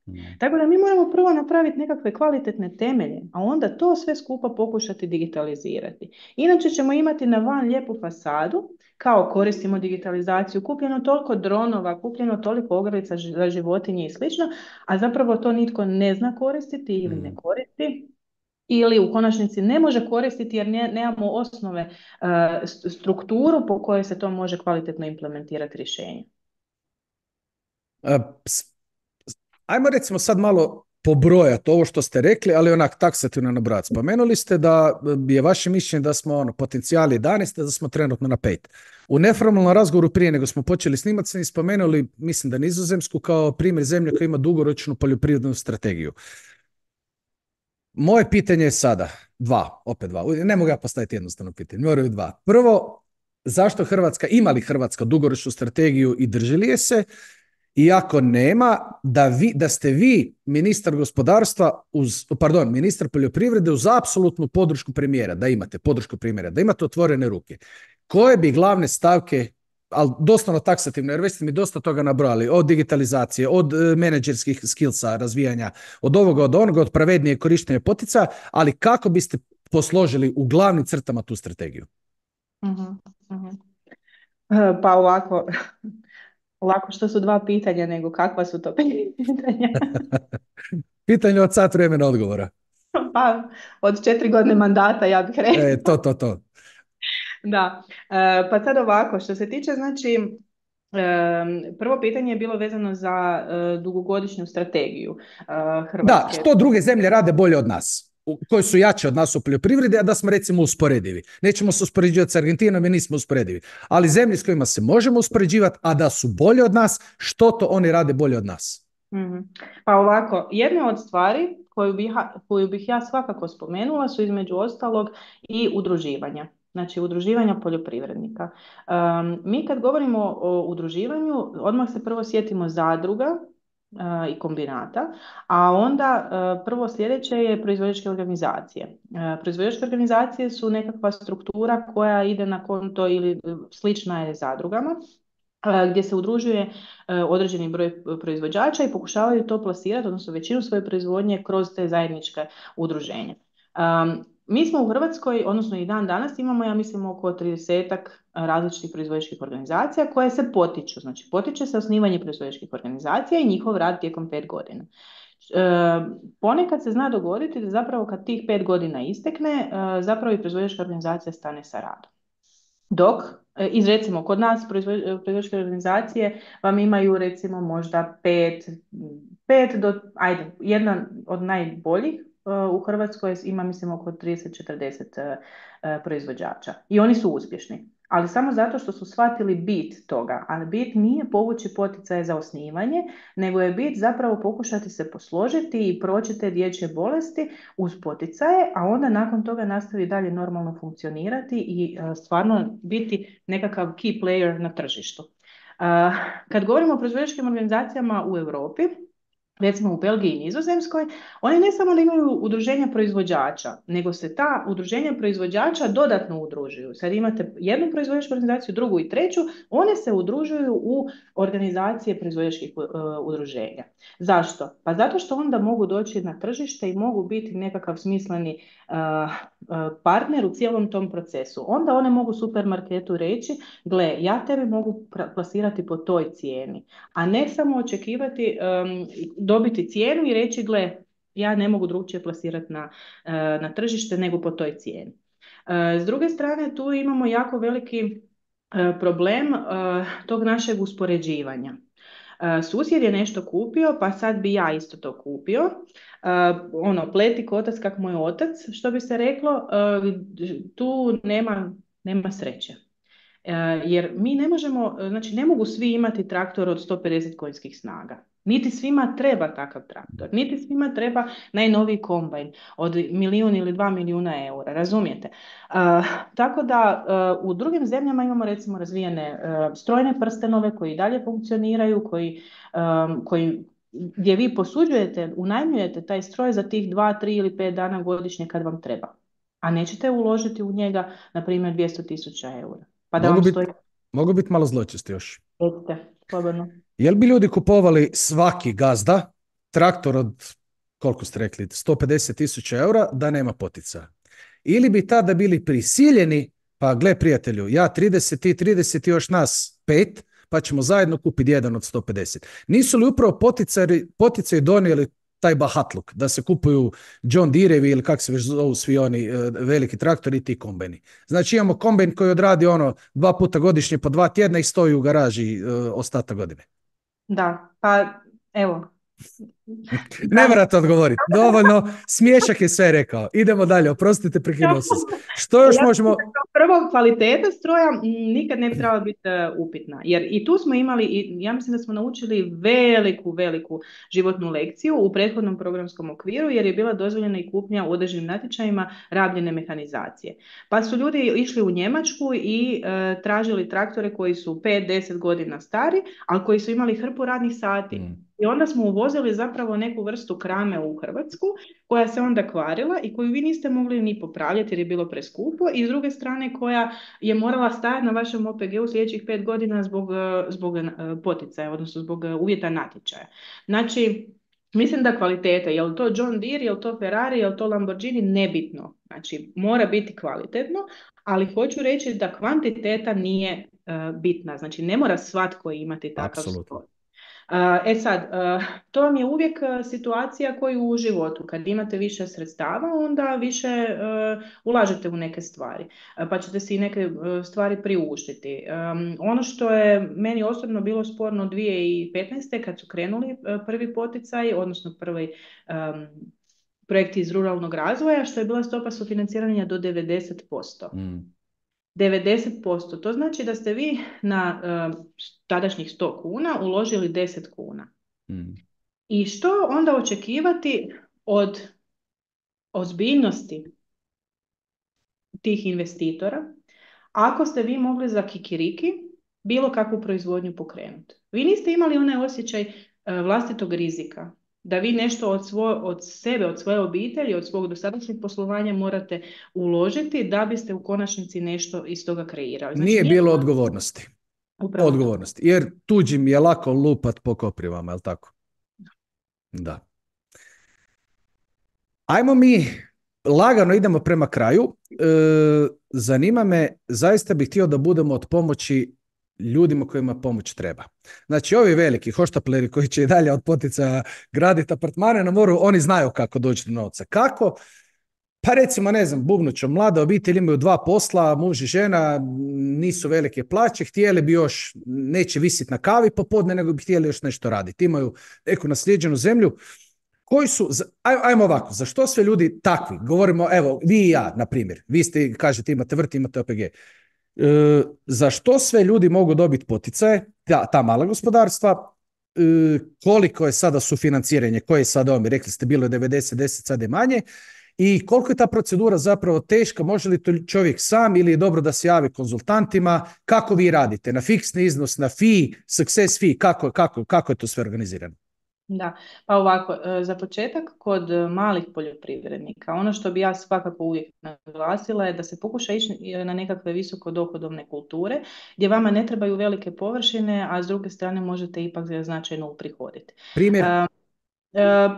Mm. Tako da mi moramo prvo napraviti nekakve kvalitetne temelje, a onda to sve skupa pokušati digitalizirati. Inače ćemo imati na van lijepu fasadu, kao koristimo digitalizaciju, kupljeno toliko dronova, kupljeno toliko ogrlica za životinje i slično, a zapravo to nitko ne zna koristiti ili ne Mm. koristi, ili u konačnici ne može koristiti jer ne, nemamo osnove, uh, strukturu po kojoj se to može kvalitetno implementirati rješenje. A, ps- Ajmo recimo sad malo pobrojati ovo što ste rekli, ali onak taksativno nabrati. Spomenuli ste da je vaše mišljenje da smo ono, potencijali jedanaest, da smo trenutno na pet. U neformalnom razgovoru prije nego smo počeli snimati, smo spomenuli, mislim da Nizozemsku, kao primjer zemlje koja ima dugoročnu poljoprivrednu strategiju. Moje pitanje je sada, dva, opet dva, ne mogu ja postaviti jednostavno pitanje, moraju dva. Prvo, zašto Hrvatska, ima li Hrvatska dugoročnu strategiju i drži li je se? I ako nema, da, vi, da ste vi, ministar gospodarstva, uz, pardon, ministar poljoprivrede, uz apsolutnu podršku premijera, da imate podršku premijera, da imate otvorene ruke. Koje bi glavne stavke, ali doslovno taksativno, jer već ste mi dosta toga nabrojali, od digitalizacije, od e, menadžerskih skillsa, razvijanja, od ovoga, od onoga, od pravednije korištenja potica, ali kako biste posložili u glavnim crtama tu strategiju? Uh-huh, uh-huh. Pa ovako, lako što su dva pitanja, nego kakva su to pitanja? Pitanje od sat vremena odgovora. Pa od četiri godine mandata, ja bih rekla. E, to, to, to. Da, e, pa sad ovako, što se tiče, znači, e, prvo pitanje je bilo vezano za e, dugogodišnju strategiju e, Da, Hrvatske. što druge zemlje rade bolje od nas, koji su jače od nas u poljoprivredi, a da smo recimo usporedivi. Nećemo se uspoređivati s Argentinom jer nismo usporedivi. Ali zemlje s kojima se možemo uspoređivati, a da su bolje od nas, što to oni rade bolje od nas? Mm-hmm. Pa ovako, jedna od stvari koju bih, koju bih ja svakako spomenula su između ostalog i udruživanja. Znači udruživanja poljoprivrednika. Um, mi kad govorimo o udruživanju, odmah se prvo sjetimo zadruga uh, i kombinata, a onda uh, prvo sljedeće je proizvođačke organizacije. Uh, proizvođačke organizacije su nekakva struktura koja ide na konto ili slična je zadrugama, gdje se udružuje određeni broj proizvođača i pokušavaju to plasirati, odnosno većinu svoje proizvodnje kroz te zajedničke udruženja. Um, mi smo u Hrvatskoj, odnosno i dan danas imamo, ja mislim, oko tridesetak različitih proizvođačkih organizacija koje se potiču. Znači, potiče se osnivanje proizvođačkih organizacija i njihov rad tijekom pet godina. E, ponekad se zna dogoditi da zapravo kad tih pet godina istekne, e, zapravo i proizvođačka organizacija stane sa radom. Dok, iz recimo kod nas proizvođačke organizacije vam imaju recimo možda pet, pet do, ajde, jedna od najboljih uh, u Hrvatskoj ima mislim oko trideset do četrdeset uh, proizvođača i oni su uspješni. Ali samo zato što su shvatili bit toga, a bit nije povući poticaje za osnivanje, nego je bit zapravo pokušati se posložiti i proći te dječje bolesti uz poticaje, a onda nakon toga nastavi dalje normalno funkcionirati i uh, stvarno biti nekakav key player na tržištu. Uh, kad govorimo o proizvođačkim organizacijama u Europi, recimo u Belgiji i Nizozemskoj, oni ne samo da imaju udruženja proizvođača, nego se ta udruženja proizvođača dodatno udružuju. Sad imate jednu proizvođačku organizaciju, drugu i treću, one se udružuju u organizacije proizvođačkih uh, udruženja. Zašto? Pa zato što onda mogu doći na tržište i mogu biti nekakav smisleni uh, uh, partner u cijelom tom procesu. Onda one mogu supermarketu reći, gle, ja tebi mogu plasirati po toj cijeni, a ne samo očekivati um, dobiti cijenu i reći, gle, ja ne mogu drugčije plasirati na, na tržište nego po toj cijeni. S druge strane, tu imamo jako veliki problem tog našeg uspoređivanja. Susjed je nešto kupio, pa sad bi ja isto to kupio. Ono, pleti kotac kak moj otac, što bi se reklo, tu nema, nema sreće. Jer mi ne možemo, znači ne mogu svi imati traktor od sto pedeset konjskih snaga. Niti svima treba takav traktor, niti svima treba najnoviji kombajn od milijun ili dva milijuna eura, razumijete? Uh, tako da uh, u drugim zemljama imamo recimo razvijene uh, strojne prstenove koji dalje funkcioniraju, koji, um, koji gdje vi posuđujete, unajmljujete taj stroj za tih dva, tri ili pet dana godišnje kad vam treba. A nećete uložiti u njega, na primjer, dvjesto tisuća eura. Pa da mogu vam biti stoji... bit malo zločesti još. Recite, slobodno. Jel bi ljudi kupovali svaki gazda traktor od, koliko ste rekli, sto pedeset tisuća eura, da nema poticaja. Ili bi tada bili prisiljeni, pa gle prijatelju, ja trideset, ti trideset i još nas pet, pa ćemo zajedno kupiti jedan od sto pedeset. Nisu li upravo poticaji, poticaji donijeli taj bahatluk, da se kupuju John Deerevi ili kako se već zovu svi oni e, veliki traktori i ti kombajni. Znači imamo kombajn koji odradi ono dva puta godišnje po dva tjedna i stoji u garaži e, ostatak godine. Da, pa evo. Ne morate odgovoriti. Dovoljno, smiješak je sve rekao. Idemo dalje, oprostite, prekinuo sam se. Što još Ja, možemo... prvo, kvaliteta stroja nikad ne bi trebala biti uh, upitna. Jer i tu smo imali, i ja mislim da smo naučili veliku, veliku životnu lekciju u prethodnom programskom okviru, jer je bila dozvoljena i kupnja u određenim natječajima rabljene mehanizacije. Pa su ljudi išli u Njemačku i uh, tražili traktore koji su pet do deset godina stari, ali koji su imali hrpu radnih sati. Mm. I onda smo uvozili zapravo neku vrstu krame u Hrvatsku koja se onda kvarila i koju vi niste mogli ni popravljati jer je bilo preskupo, i s druge strane koja je morala stajati na vašem O P G-u sljedećih pet godina zbog, zbog poticaja, odnosno zbog uvjeta natječaja. Znači, mislim da kvaliteta, je li to John Deere, je li to Ferrari, je li to Lamborghini, nebitno. Znači, mora biti kvalitetno, ali hoću reći da kvantiteta nije uh, bitna. Znači, ne mora svatko imati takav stroj. E sad, to vam je uvijek situacija koju u životu, kad imate više sredstava, onda više ulažete u neke stvari, pa ćete si neke stvari priuštiti. Ono što je meni osobno bilo sporno dvije tisuće petnaeste kad su krenuli prvi poticaj, odnosno prvi projekt iz ruralnog razvoja, što je bila stopa sufinanciranja do devedeset posto. Mm. devedeset posto. To znači da ste vi na uh, tadašnjih sto kuna uložili deset kuna. Mm. I što onda očekivati od ozbiljnosti tih investitora ako ste vi mogli za kikiriki bilo kakvu proizvodnju pokrenuti? Vi niste imali onaj osjećaj uh, vlastitog rizika, da vi nešto od, svoj, od sebe, od svoje obitelji, od svog dosadašnjeg poslovanja morate uložiti da biste u konačnici nešto iz toga kreirali. Znači, nije, nije bilo odgovornosti. Upravo odgovornosti. Jer tuđim je lako lupat po koprivama, je li tako? Da. Ajmo mi, lagano idemo prema kraju. E, zanima me, zaista bih htio da budemo od pomoći ljudima kojima pomoć treba. Znači, ovi veliki hoštapleri koji će i dalje od poticaja graditi apartmane na moru, oni znaju kako doći do novca. Kako? Pa recimo, ne znam, bubnuću, mlada obitelj, imaju dva posla, muž i žena, nisu velike plaće, htjeli bi još, neće visiti na kavi popodne, nego bi htjeli još nešto raditi. Imaju neku naslijeđenu zemlju. Koji su, ajmo ovako, za što sve ljudi takvi? Govorimo, evo, vi i ja, na primjer. Vi ste, kažete, imate vrt, imate O P G. E, za što sve ljudi mogu dobiti poticaje, ta, ta mala gospodarstva, e, koliko je sada sufinanciranje, koje je sada omi, rekli ste bilo je devedeset deset, sad je manje, i koliko je ta procedura zapravo teška, može li to čovjek sam ili je dobro da se javi konzultantima, kako vi radite, na fiksni iznos, na fee, success fee, kako, kako, kako je to sve organizirano? Da, pa ovako, za početak kod malih poljoprivrednika, ono što bi ja svakako uvijek naglasila je da se pokuša ići na nekakve visokodohodovne kulture gdje vama ne trebaju velike površine, a s druge strane možete ipak značajno uprihoditi. Primjer? Uh, uh,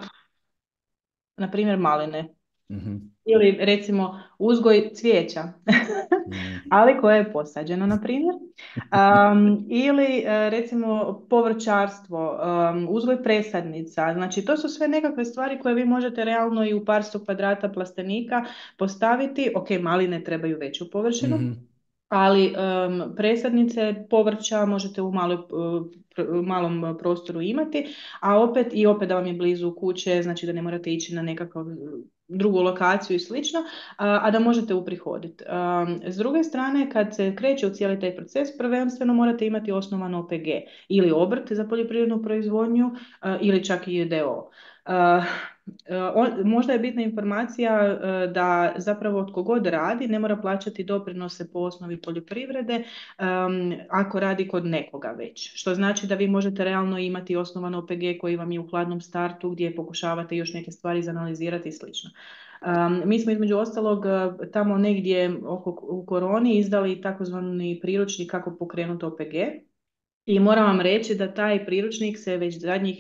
na primjer maline. Mm-hmm. Ili recimo uzgoj cvijeća, mm. ali koje je posađeno, na primjer. Um, ili recimo povrćarstvo, um, uzgoj presadnica. Znači, to su sve nekakve stvari koje vi možete realno i u par sto kvadrata plastenika postaviti. Ok, maline trebaju veću površinu, mm-hmm. ali um, presadnice, povrća možete u maloj, uh, malom prostoru imati, a opet i opet da vam je blizu kuće, znači da ne morate ići na nekakav drugu lokaciju i slično, a, a da možete uprihoditi. Um, s druge strane, kad se kreće u cijeli taj proces, prvenstveno morate imati osnovan O P G ili obrt za poljoprivrednu proizvodnju uh, ili čak i D O. Uh, on, možda je bitna informacija uh, da zapravo tko god radi ne mora plaćati doprinose po osnovi poljoprivrede um, ako radi kod nekoga već. Što znači da vi možete realno imati osnovan O P G koji vam je u hladnom startu gdje pokušavate još neke stvari izanalizirati i slično. Um, mi smo između ostalog tamo negdje oko, u koroni izdali takozvani priručnik kako pokrenuti O P G i moram vam reći da taj priručnik se već zadnjih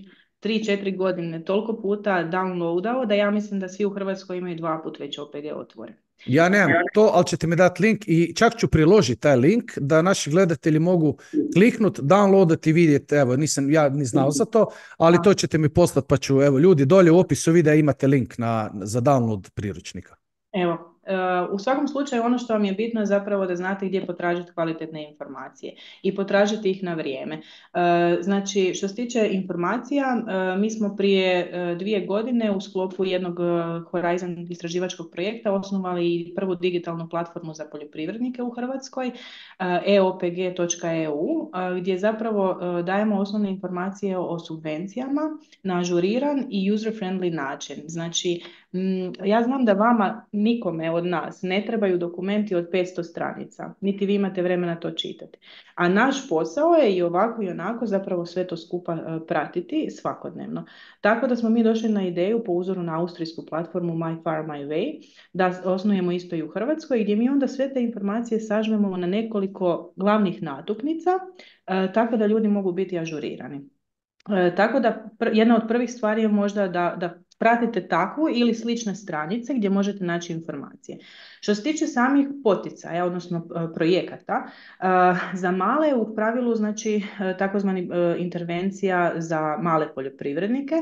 tri četiri godine toliko puta downloadao da ja mislim da svi u Hrvatskoj imaju dva put već O P G otvoren. Ja nemam to, ali ćete mi dati link i čak ću priložiti taj link da naši gledatelji mogu kliknuti, downloadati i vidjeti. Evo, nisam ja ni znao za to, ali to ćete mi poslati pa ću, evo, ljudi, dolje u opisu videa imate link na, za download priručnika. Evo, u svakom slučaju ono što vam je bitno je zapravo da znate gdje potražiti kvalitetne informacije i potražiti ih na vrijeme. Znači, što se tiče informacija, mi smo prije dvije godine u sklopu jednog Horizon istraživačkog projekta osnovali prvu digitalnu platformu za poljoprivrednike u Hrvatskoj, e o p g točka e u, gdje zapravo dajemo osnovne informacije o subvencijama na ažuriran i user-friendly način. Znači, ja znam da vama, nikome od nas, ne trebaju dokumenti od petsto stranica, niti vi imate vremena to čitati. A naš posao je i ovako i onako zapravo sve to skupa pratiti svakodnevno. Tako da smo mi došli na ideju po uzoru na austrijsku platformu My Farm My Way, da osnujemo isto i u Hrvatskoj, gdje mi onda sve te informacije sažmemo na nekoliko glavnih natuknica, tako da ljudi mogu biti ažurirani. Tako da jedna od prvih stvari je možda da, da pratite takvu ili slične stranice gdje možete naći informacije. Što se tiče samih poticaja, odnosno projekata, za male u pravilu znači takozvani intervencija za male poljoprivrednike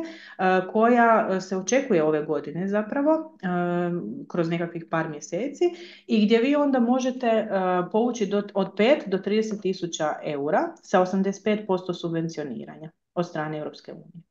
koja se očekuje ove godine zapravo kroz nekakvih par mjeseci i gdje vi onda možete povući do, od pet do trideset tisuća eura sa osamdeset pet posto subvencioniranja od strane Europske unije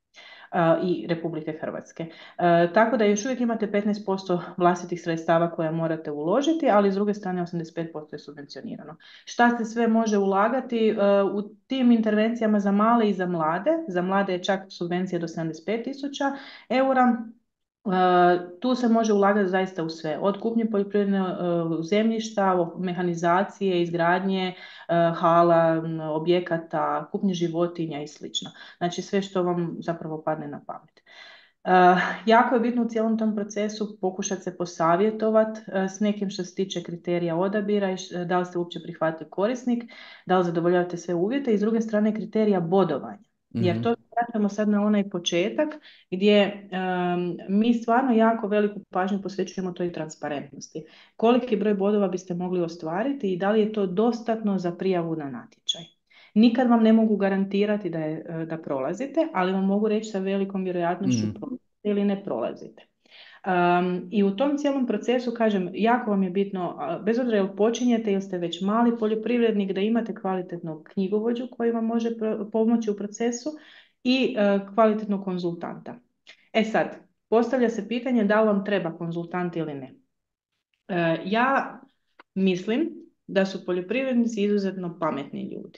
i Republike Hrvatske. E, tako da još uvijek imate petnaest posto vlastitih sredstava koja morate uložiti, ali s druge strane osamdeset pet posto je subvencionirano. Šta se sve može ulagati e, u tim intervencijama za male i za mlade? Za mlade je čak subvencija do sedamdeset pet tisuća eura. Uh, tu se može ulagati zaista u sve, od kupnje poljoprivredne uh, zemljišta, mehanizacije, izgradnje uh, hala, objekata, kupnje životinja i slično. Znači sve što vam zapravo padne na pamet. Uh, jako je bitno u cijelom tom procesu pokušati se posavjetovati uh, s nekim što se tiče kriterija odabira i š, da li ste uopće prihvatljiv korisnik, da li zadovoljavate sve uvjete i s druge strane kriterija bodovanja. Jer to vraćamo sad na onaj početak gdje um, mi stvarno jako veliku pažnju posvećujemo toj transparentnosti. Koliki broj bodova biste mogli ostvariti i da li je to dostatno za prijavu na natječaj. Nikad vam ne mogu garantirati da, je, da prolazite, ali vam mogu reći sa velikom vjerojatnošću mm. prolazite ili ne prolazite. Um, I u tom cijelom procesu, kažem, jako vam je bitno, bez obzira jel počinjete ili ste već mali poljoprivrednik, da imate kvalitetnog knjigovođu koji vam može pomoći u procesu i uh, kvalitetnog konzultanta. E sad, postavlja se pitanje da li vam treba konzultant ili ne. Uh, ja mislim da su poljoprivrednici izuzetno pametni ljudi.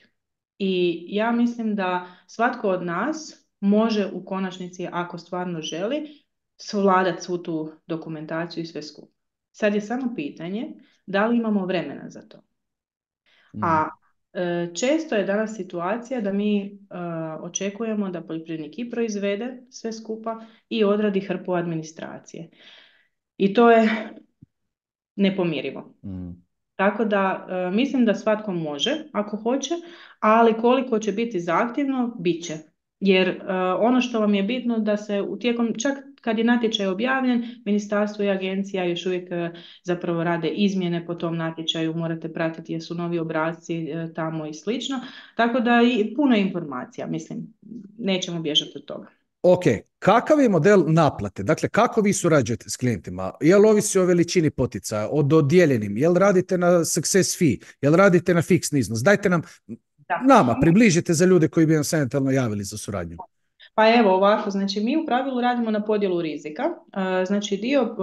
I ja mislim da svatko od nas može u konačnici, ako stvarno želi, savladati svu tu dokumentaciju i sve skupo. Sad je samo pitanje da li imamo vremena za to. Mm. A e, često je danas situacija da mi e, očekujemo da poljoprivrednik i proizvede sve skupa i odradi hrpu administracije. I to je nepomirivo. Mm. Tako da e, mislim da svatko može ako hoće, ali koliko će biti zahtjevno, bit će. Jer uh, ono što vam je bitno da se u tijekom, čak kad je natječaj objavljen, ministarstvo i agencija još uvijek uh, zapravo rade izmjene po tom natječaju, morate pratiti jesu novi obrasci uh, tamo i slično. Tako da i puno informacija, mislim, nećemo bježati od toga. Ok, kakav je model naplate? Dakle, kako vi surađujete s klijentima? Jel ovisi o veličini poticaja, o dodijeljenim? Jel radite na success fee? Jel radite na fiksni iznos? Dajte nam... Da. Nama, približite za ljude koji bi nam se eventualno javili za suradnju. Pa evo ovako, znači mi u pravilu radimo na podjelu rizika, znači dio,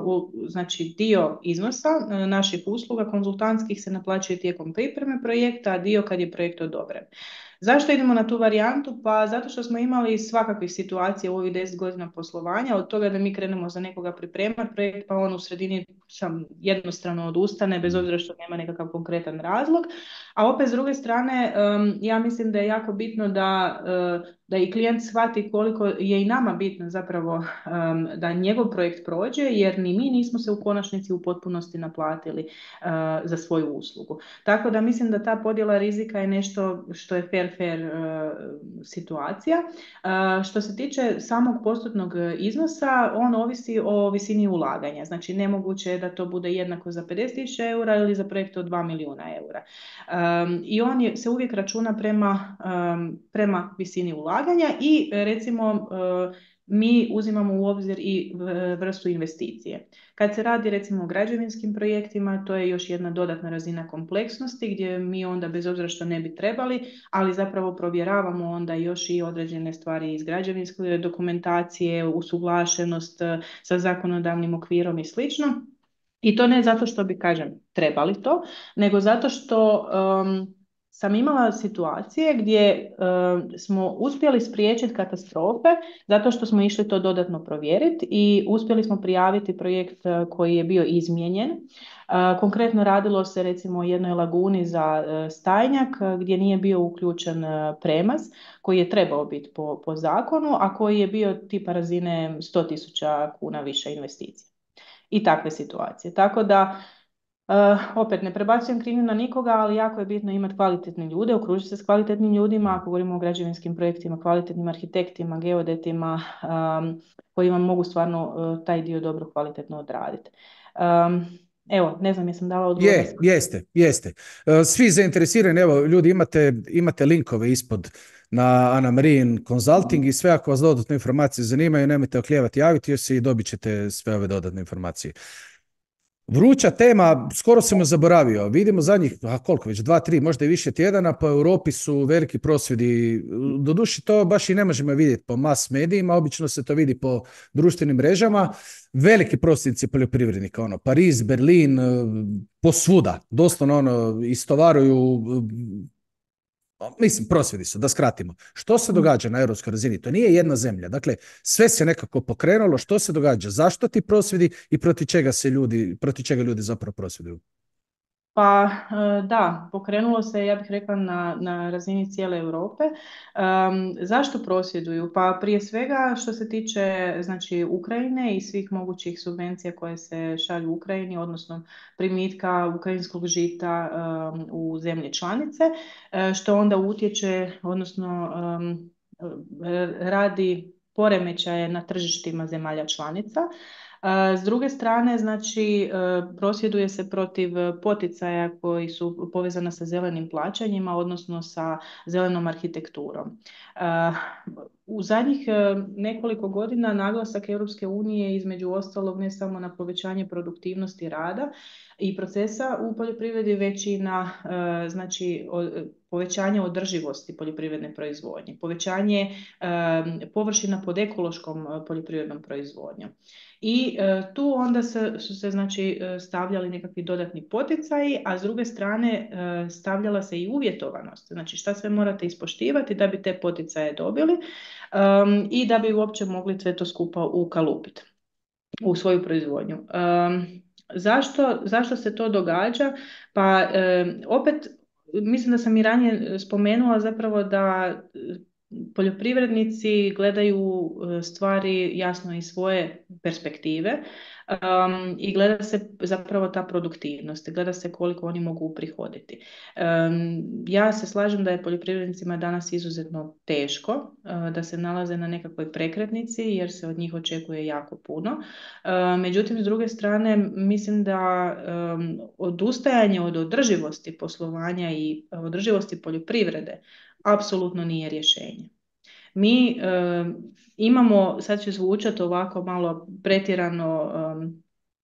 znači dio iznosa naših usluga konzultantskih se naplaćuje tijekom pripreme projekta, a dio kad je projekt odobren. Zašto idemo na tu varijantu? Pa zato što smo imali svakakvih situacija u ovih deset godina poslovanja, od toga da mi krenemo za nekoga pripremati projekt, pa on u sredini sam jednostrano odustane, bez obzira što nema nekakav konkretan razlog. A opet s druge strane, ja mislim da je jako bitno da, da i klijent shvati koliko je i nama bitno zapravo da njegov projekt prođe, jer ni mi nismo se u konačnici u potpunosti naplatili za svoju uslugu. Tako da mislim da ta podjela rizika je nešto što je fair fair fair uh, situacija. Uh, što se tiče samog postotnog iznosa, on ovisi o visini ulaganja. Znači nemoguće je da to bude jednako za pedeset tisuća eura ili za projekt od dva milijuna eura. Um, I on je, se uvijek računa prema, um, prema visini ulaganja i recimo uh, mi uzimamo u obzir i vrstu investicije. Kad se radi recimo o građevinskim projektima, to je još jedna dodatna razina kompleksnosti gdje mi onda bez obzira što ne bi trebali, ali zapravo provjeravamo onda još i određene stvari iz građevinske dokumentacije, usuglašenost sa zakonodavnim okvirom i slično. I to ne zato što bi, kažem, trebali to, nego zato što um, sam imala situacije gdje uh, smo uspjeli spriječiti katastrofe zato što smo išli to dodatno provjeriti i uspjeli smo prijaviti projekt uh, koji je bio izmijenjen. Uh, konkretno radilo se recimo o jednoj laguni za uh, stajnjak uh, gdje nije bio uključen uh, premaz koji je trebao biti po, po zakonu, a koji je bio tipa razine sto tisuća kuna više investicije. I takve situacije. Tako da Uh, opet ne prebacujem krivnju na nikoga, ali jako je bitno imati kvalitetne ljude, okružiti se s kvalitetnim ljudima, ako govorimo o građevinskim projektima, kvalitetnim arhitektima, geodetima, um, koji vam mogu stvarno uh, taj dio dobro kvalitetno odraditi. Um, evo, ne znam, jesam dala odgovor. Je, jeste, jeste. Uh, svi zainteresirani, evo, ljudi, imate, imate linkove ispod na Ana Marin Consulting i sve, ako vas dodatne informacije zanimaju, nemojte oklijevati, javiti se i dobit ćete sve ove dodatne informacije. Vruća tema, skoro sam ju zaboravio. Vidimo zadnjih, a koliko već, dva, tri, možda i više tjedana, po Europi su veliki prosvjedi. Doduše to baš i ne možemo vidjeti po mas medijima, obično se to vidi po društvenim mrežama. Veliki prosvjednici poljoprivrednika, ono, Pariz, Berlin, posvuda. Doslovno ono, istovaruju, mislim, prosvjedi su, da skratimo. Što se događa na europskoj razini? To nije jedna zemlja. Dakle, sve se nekako pokrenulo. Što se događa? Zašto ti prosvjedi i protiv čega se ljudi, protiv čega ljudi zapravo prosvjeduju? Pa da, pokrenulo se, ja bih rekla, na, na razini cijele Europe. Um, zašto prosvjeduju? Pa prije svega što se tiče, znači, Ukrajine i svih mogućih subvencija koje se šalju Ukrajini, odnosno primitka ukrajinskog žita um, u zemlje članice, što onda utječe, odnosno um, radi poremećaje na tržištima zemalja članica. S druge strane, znači, prosvjeduje se protiv poticaja koji su povezani sa zelenim plaćanjima, odnosno sa zelenom arhitekturom. U zadnjih nekoliko godina naglasak Europske unije između ostalog ne samo na povećanje produktivnosti rada i procesa u poljoprivredi, već i na znači, povećanje održivosti poljoprivredne proizvodnje, povećanje površina pod ekološkom poljoprivrednom proizvodnjom. I e, tu onda se, su se znači stavljali nekakvi dodatni poticaji, a s druge strane e, stavljala se i uvjetovanost. Znači šta sve morate ispoštivati da bi te poticaje dobili um, i da bi uopće mogli sve to skupa ukalupiti u svoju proizvodnju. Um, zašto, zašto se to događa? Pa e, opet mislim da sam i ranije spomenula zapravo da poljoprivrednici gledaju stvari jasno iz svoje perspektive um, i gleda se zapravo ta produktivnost, gleda se koliko oni mogu uprihoditi. Um, ja se slažem da je poljoprivrednicima danas izuzetno teško, uh, da se nalaze na nekakvoj prekretnici jer se od njih očekuje jako puno. Uh, međutim, s druge strane, mislim da um, odustajanje od održivosti poslovanja i održivosti poljoprivrede apsolutno nije rješenje. Mi e, imamo, sad će zvučati ovako malo pretjerano um,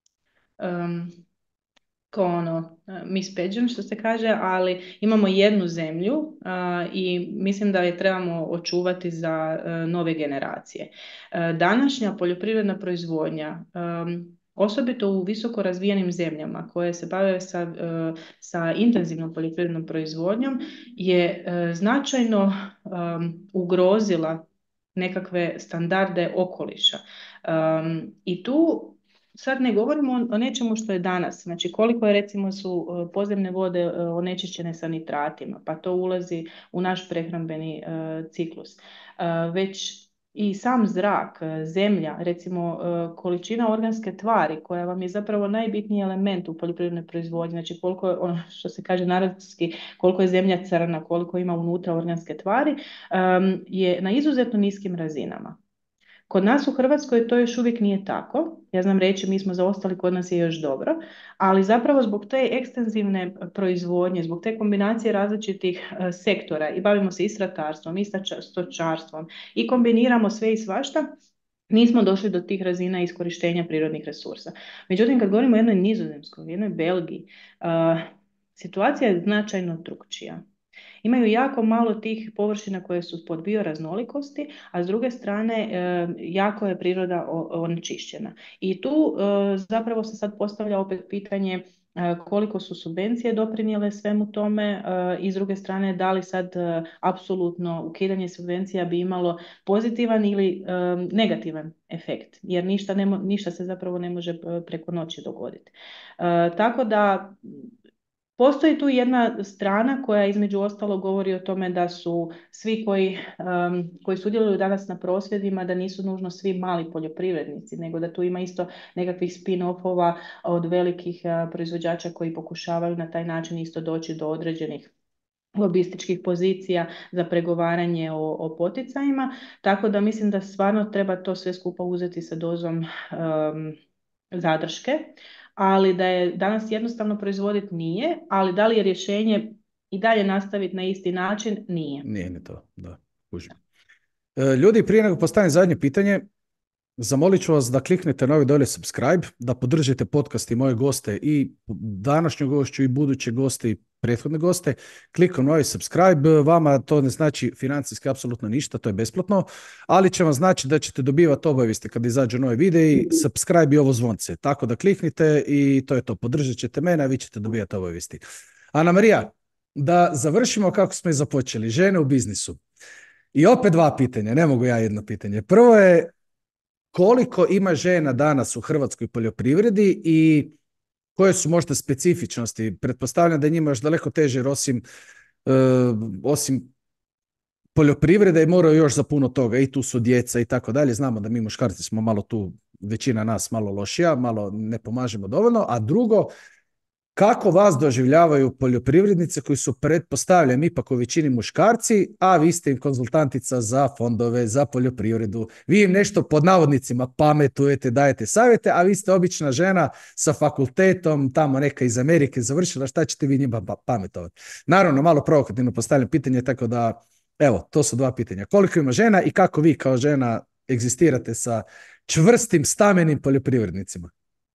um, kao ono mispeđen što se kaže, ali imamo jednu zemlju uh, i mislim da je trebamo očuvati za uh, nove generacije. Uh, današnja poljoprivredna proizvodnja um, osobito u visoko razvijenim zemljama koje se bave sa, uh, sa intenzivnom poljoprivrednom proizvodnjom je uh, značajno um, ugrozila nekakve standarde okoliša. Um, I tu sad ne govorimo o nečemu što je danas, znači koliko je recimo su podzemne vode onečišćene sa nitratima, pa to ulazi u naš prehrambeni uh, ciklus. Uh, već i sam zrak, zemlja, recimo količina organske tvari koja vam je zapravo najbitniji element u poljoprivrednoj proizvodnji, znači koliko je, ono što se kaže narodski, koliko je zemlja crna, koliko ima unutra organske tvari, je na izuzetno niskim razinama. Kod nas u Hrvatskoj to još uvijek nije tako. Ja znam reći, mi smo zaostali, kod nas je još dobro, ali zapravo zbog te ekstenzivne proizvodnje, zbog te kombinacije različitih sektora i bavimo se i stratarstvom, i stočarstvom i kombiniramo sve i svašta, nismo došli do tih razina iskorištenja prirodnih resursa. Međutim, kad govorimo o jednoj Nizozemskoj, jednoj Belgiji, uh, situacija je značajno drukčija. Imaju jako malo tih površina koje su pod bioraznolikosti, a s druge strane e, jako je priroda onečišćena. I tu e, zapravo se sad postavlja opet pitanje e, koliko su subvencije doprinijele svemu tome e, i s druge strane da li sad e, apsolutno ukidanje subvencija bi imalo pozitivan ili e, negativan efekt, jer ništa, ne, ništa se zapravo ne može preko noći dogoditi. E, tako da postoji tu jedna strana koja između ostalo govori o tome da su svi koji, um, koji sudjeluju danas na prosvjedima, da nisu nužno svi mali poljoprivrednici, nego da tu ima isto nekakvih spin-offova od velikih uh, proizvođača koji pokušavaju na taj način isto doći do određenih lobističkih pozicija za pregovaranje o, o poticajima, tako da mislim da stvarno treba to sve skupa uzeti sa dozom um, zadrške, ali da je danas jednostavno proizvoditi nije, ali da li je rješenje i dalje nastaviti na isti način? Nije. Nije ni to, da. Kužim. E, ljudi, prije nego postavim zadnje pitanje, zamolit ću vas da kliknete na ovaj dolje subscribe, da podržite podcast i moje goste, i današnju gošću i buduće goste i prethodne goste. Klikom na ovaj subscribe, vama to ne znači financijski apsolutno ništa, to je besplatno, ali će vam znači da ćete dobivati obavijesti kad izađu novi videi, subscribe i ovo zvonce. Tako da kliknite i to je to, podržat ćete mene, a vi ćete dobivati obavijesti. Ana Marija, da završimo kako smo i započeli, žene u biznisu. I opet dva pitanja, ne mogu ja jedno pitanje. Prvo je, koliko ima žena danas u hrvatskoj poljoprivredi i koje su možda specifičnosti? Pretpostavljam da je njima još daleko teže, jer osim, uh, osim poljoprivrede moraju još za puno toga, i tu su djeca i tako dalje. Znamo da mi muškarci smo malo tu, većina nas malo lošija, malo ne pomažemo dovoljno. A drugo, kako vas doživljavaju poljoprivrednice koji su, pretpostavljam, ipak u većini muškarci, a vi ste im konzultantica za fondove, za poljoprivredu. Vi im nešto pod navodnicima pametujete, dajete savjete, a vi ste obična žena sa fakultetom, tamo neka iz Amerike završila, šta ćete vi njima pametovati? Naravno, malo provokativno postavljam pitanje, tako da, evo, to su dva pitanja. Koliko ima žena i kako vi kao žena egzistirate sa čvrstim, stamenim poljoprivrednicima?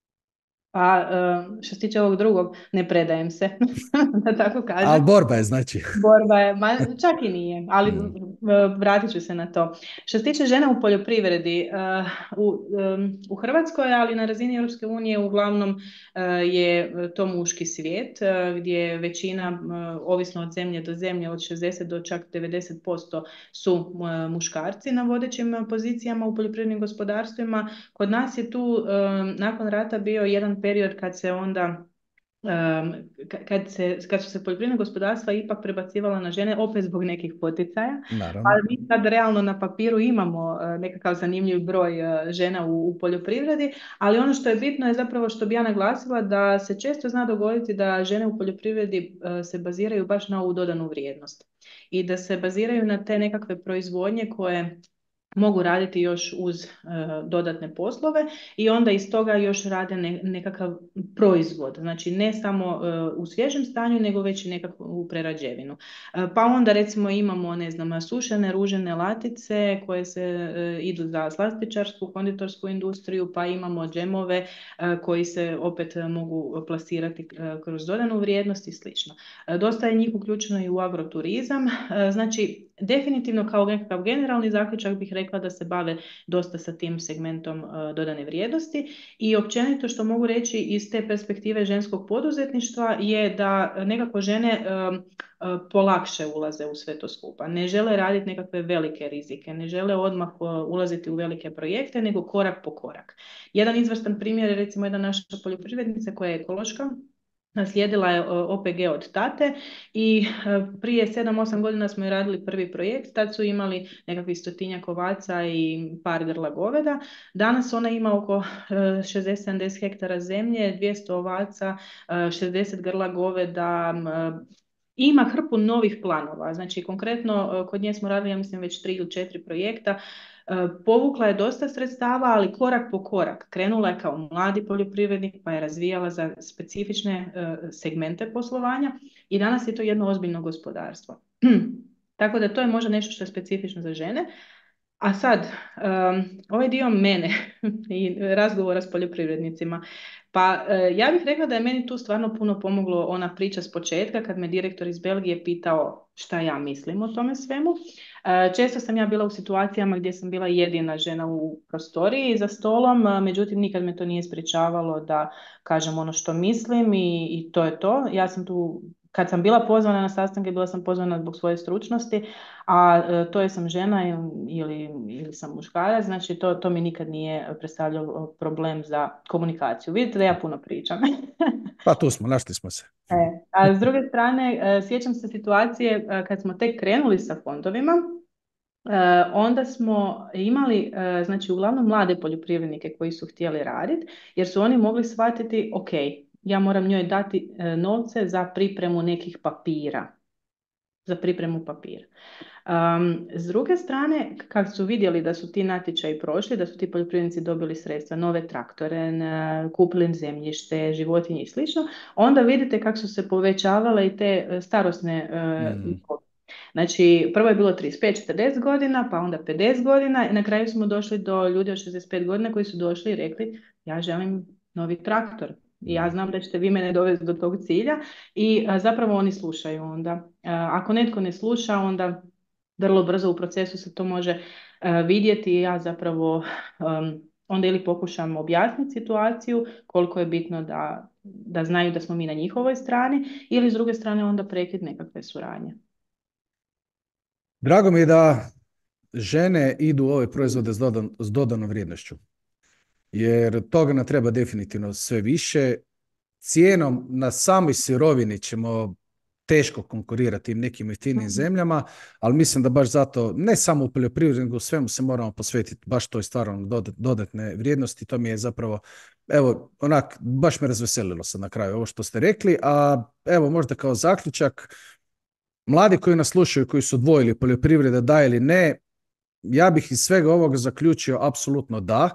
Pa što se tiče ovog drugog, ne predajem se, da tako kažem. Ali borba je, znači. Borba je, ma, čak i nije, ali mm. vratit ću se na to. Što se tiče žena u poljoprivredi, uh, u, um, u Hrvatskoj, ali na razini Europske unije uglavnom uh, je to muški svijet, uh, gdje većina, uh, ovisno od zemlje do zemlje, od šezdeset do čak devedeset posto su uh, muškarci na vodećim pozicijama u poljoprivrednim gospodarstvima. Kod nas je tu uh, nakon rata bio jedan period kad se onda Um, kad, se, kad su se poljoprivredna gospodarstva ipak prebacivala na žene, opet zbog nekih poticaja. Naravno. Ali mi sad realno na papiru imamo uh, nekakav zanimljiv broj uh, žena u, u poljoprivredi, ali ono što je bitno je zapravo, što bi ja naglasila, da se često zna dogoditi da žene u poljoprivredi uh, se baziraju baš na ovu dodanu vrijednost i da se baziraju na te nekakve proizvodnje koje mogu raditi još uz uh, dodatne poslove i onda iz toga još rade ne, nekakav proizvod, znači ne samo uh, u svježem stanju, nego već i nekakvu prerađevinu. Uh, pa onda recimo imamo, ne znam, sušene ružene latice koje se uh, idu za slastičarsku, konditorsku industriju, pa imamo džemove uh, koji se opet mogu plasirati uh, kroz dodanu vrijednost i slično. Uh, dosta je njih uključeno i u agroturizam, uh, znači definitivno kao nekakav generalni zaključak bih rekla da se bave dosta sa tim segmentom uh, dodane vrijednosti i općenito što mogu reći iz te perspektive ženskog poduzetništva je da nekako žene uh, uh, polakše ulaze u sve to skupa. Ne žele raditi nekakve velike rizike, ne žele odmah uh, ulaziti u velike projekte, nego korak po korak. Jedan izvrstan primjer je recimo jedna naša poljoprivrednica koja je ekološka. Naslijedila je O P G od tate i prije sedam osam godina smo i radili prvi projekt. Tad su imali nekakvih stotinjak ovaca i par grla goveda. Danas ona ima oko šezdeset sedamdeset hektara zemlje, dvjesto ovaca, šezdeset grla goveda. Ima hrpu novih planova. Znači, konkretno kod nje smo radili, ja mislim, već tri ili četiri projekta. Povukla je dosta sredstava, ali korak po korak. Krenula je kao mladi poljoprivrednik, pa je razvijala za specifične segmente poslovanja i danas je to jedno ozbiljno gospodarstvo. Tako da to je možda nešto što je specifično za žene. A sad, um, ovaj dio mene i razgovora s poljoprivrednicima. Pa ja bih rekla da je meni tu stvarno puno pomoglo ona priča s početka kad me direktor iz Belgije pitao šta ja mislim o tome svemu. Često sam ja bila u situacijama gdje sam bila jedina žena u prostoriji za stolom, međutim nikad me to nije sprječavalo da kažem ono što mislim i, i to je to. Ja sam tu, kad sam bila pozvana na sastanke, bila sam pozvana zbog svoje stručnosti, a to je sam žena ili, ili sam muškarac, znači to, to mi nikad nije predstavljalo problem za komunikaciju. Vidite da ja puno pričam. Pa tu smo, našli smo se. E, a s druge strane, sjećam se situacije kad smo tek krenuli sa fondovima, onda smo imali, znači, uglavnom mlade poljoprivrednike koji su htjeli raditi, jer su oni mogli shvatiti, ok, ja moram njoj dati novce za pripremu nekih papira. Za pripremu papira. Um, s druge strane, kad su vidjeli da su ti natječaji prošli, da su ti poljoprivrednici dobili sredstva, nove traktore, kupili zemljište, životinje i slično, onda vidite kako su se povećavale i te starosne uh, mm. Znači, prvo je bilo trideset pet četrdeset godina, pa onda pedeset godina i na kraju smo došli do ljudi od šezdeset pet godina koji su došli i rekli, ja želim novi traktor. I ja znam da ćete vi mene dovesti do tog cilja i a, zapravo oni slušaju onda. A, ako netko ne sluša, onda vrlo brzo u procesu se to može a, vidjeti i ja zapravo um, onda ili pokušam objasniti situaciju, koliko je bitno da, da znaju da smo mi na njihovoj strani ili s druge strane onda prekid nekakve suradnje. Drago mi je da žene idu u ove proizvode s, dodan, s dodanom vrijednošću. Jer toga nam treba definitivno sve više. Cijenom na samoj sirovini ćemo teško konkurirati im nekim jeftinim zemljama, ali mislim da baš zato, ne samo u poljoprivredi, nego u svemu se moramo posvetiti baš toj stvarno dodatne vrijednosti. To mi je zapravo, evo, onak, baš me razveselilo sad na kraju ovo što ste rekli, a evo možda kao zaključak, mladi koji nas slušaju, koji su odvojili poljoprivreda, da ili ne, ja bih iz svega ovoga zaključio apsolutno da.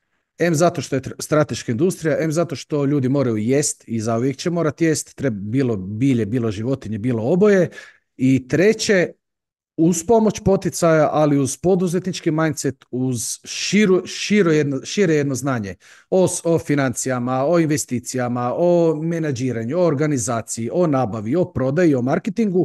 Em zato što je strateška industrija, em zato što ljudi moraju jest i zauvijek će morati jest, treba bilo bilje, bilo životinje, bilo oboje. I treće, uz pomoć poticaja, ali uz poduzetnički mindset, uz širu, širo jedno, šire jedno znanje o, o financijama, o investicijama, o menadžiranju, o organizaciji, o nabavi, o prodaji, o marketingu.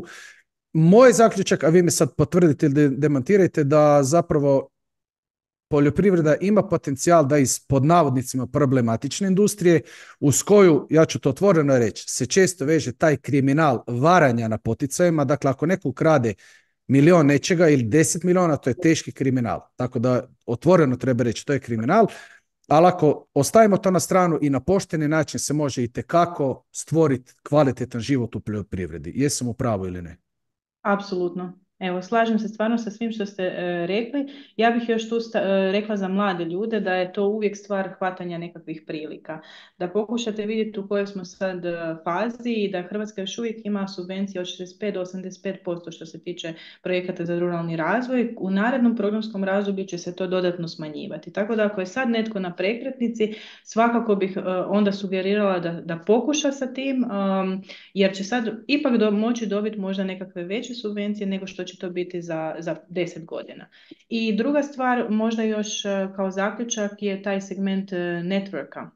Moj zaključak, a vi me sad potvrdite ili demantirajte, da zapravo poljoprivreda ima potencijal da iz pod navodnicima problematične industrije, uz koju, ja ću to otvoreno reći, se često veže taj kriminal varanja na poticajima. Dakle, ako neko ukrade milion nečega ili deset miliona, to je teški kriminal. Tako da otvoreno treba reći, to je kriminal. Ali ako ostavimo to na stranu i na pošteni način se može i tekako stvoriti kvalitetan život u poljoprivredi. Jesam u pravu ili ne? Apsolutno. Evo, slažem se stvarno sa svim što ste e, rekli. Ja bih još tu sta, e, rekla za mlade ljude da je to uvijek stvar hvatanja nekakvih prilika. Da pokušate vidjeti u kojoj smo sad fazi i da Hrvatska još uvijek ima subvencije od šezdeset pet do osamdeset pet posto što se tiče projekata za ruralni razvoj. U narednom programskom razdoblju će se to dodatno smanjivati. Tako da ako je sad netko na prekretnici, svakako bih e, onda sugerirala da, da pokuša sa tim, um, jer će sad ipak do, moći dobiti možda nekakve veće subvencije nego što će to biti za, za deset godina. I druga stvar, možda još kao zaključak, je taj segment networka.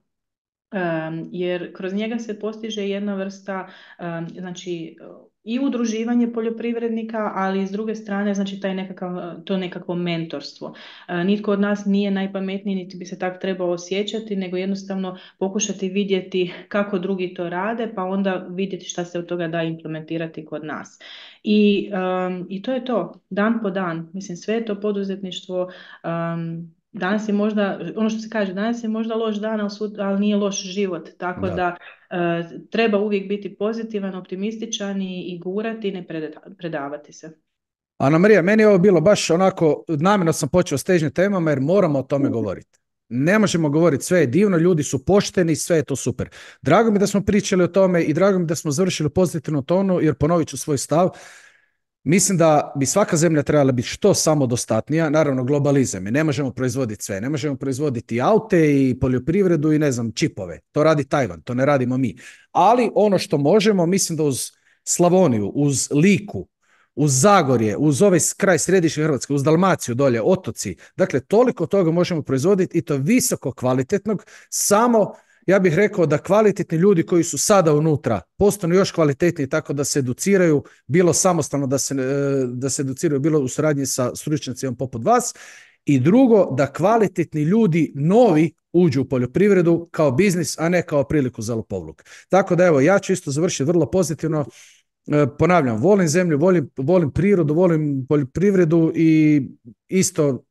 Um, jer kroz njega se postiže jedna vrsta, um, znači, i udruživanje poljoprivrednika, ali s druge strane, znači, taj nekakav, to nekakvo mentorstvo. Uh, nitko od nas nije najpametniji, niti bi se tako trebao osjećati, nego jednostavno pokušati vidjeti kako drugi to rade, pa onda vidjeti šta se od toga da implementirati kod nas. I, um, i to je to, dan po dan. Mislim, sve je to poduzetništvo um, danas je možda, ono što se kaže, danas je možda loš dan, ali, sud, ali nije loš život. Tako Da. da e, treba uvijek biti pozitivan, optimističan i, i gurati, i ne preda- predavati se. Ana Marija, meni je ovo bilo baš onako, namjerno sam počeo s težnim temama jer moramo o tome govoriti. Ne možemo govoriti sve je divno, ljudi su pošteni, sve je to super. Drago mi da smo pričali o tome i drago mi da smo završili u pozitivnom tonu, jer ponovit ću svoj stav. Mislim da bi svaka zemlja trebala biti što samodostatnija, naravno globalizam. Ne možemo proizvoditi sve, ne možemo proizvoditi aute i poljoprivredu i ne znam, čipove. To radi Tajvan, to ne radimo mi. Ali ono što možemo, mislim da uz Slavoniju, uz Liku, uz Zagorje, uz ovaj kraj središnje Hrvatske, uz Dalmaciju dolje, otoci, dakle toliko toga možemo proizvoditi i to visoko kvalitetnog, samo ja bih rekao da kvalitetni ljudi koji su sada unutra postanu još kvalitetniji tako da se educiraju, bilo samostalno da se, da se educiraju, bilo u suradnji sa stručnjacima poput vas. I drugo, da kvalitetni ljudi novi uđu u poljoprivredu kao biznis, a ne kao priliku za lopovluk. Tako da evo, ja ću isto završiti vrlo pozitivno. Ponavljam, volim zemlju, volim, volim prirodu, volim poljoprivredu i isto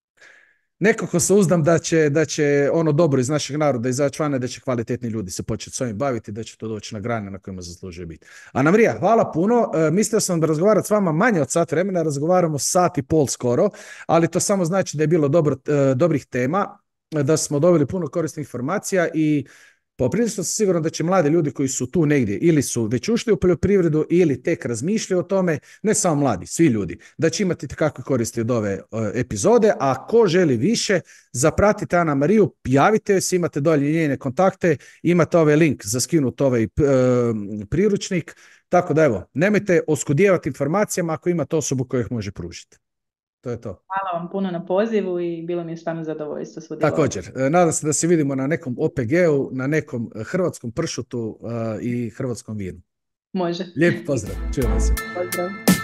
nekako se uzdam da će, da će ono dobro iz našeg naroda izaći van, da će kvalitetni ljudi se početi s ovim baviti, da će to doći na grane na kojima zaslužuje biti. Ana Marija, hvala puno. E, mislio sam da razgovarati s vama manje od sat vremena, razgovaramo sat i pol skoro, ali to samo znači da je bilo dobro, e, dobrih tema, da smo dobili puno korisnih informacija i poprilično sam siguran da će mladi ljudi koji su tu negdje ili su već ušli u poljoprivredu ili tek razmišljaju o tome, ne samo mladi, svi ljudi, da će imati kakve koristi od ove uh, epizode, a ko želi više, zapratite Ana Mariju, javite se, imate dolje njene kontakte, imate ovaj link za skinuti ovaj uh, priručnik, tako da evo, nemojte oskudijevati informacijama ako imate osobu koja ih može pružiti. To je to. Hvala vam puno na pozivu i bilo mi je stvarno zadovoljstvo sudjelovati. Također, nadam se da se vidimo na nekom O P G-u, na nekom hrvatskom pršutu uh, i hrvatskom vinu. Može. Lijep pozdrav. Čujemo se. Pozdrav.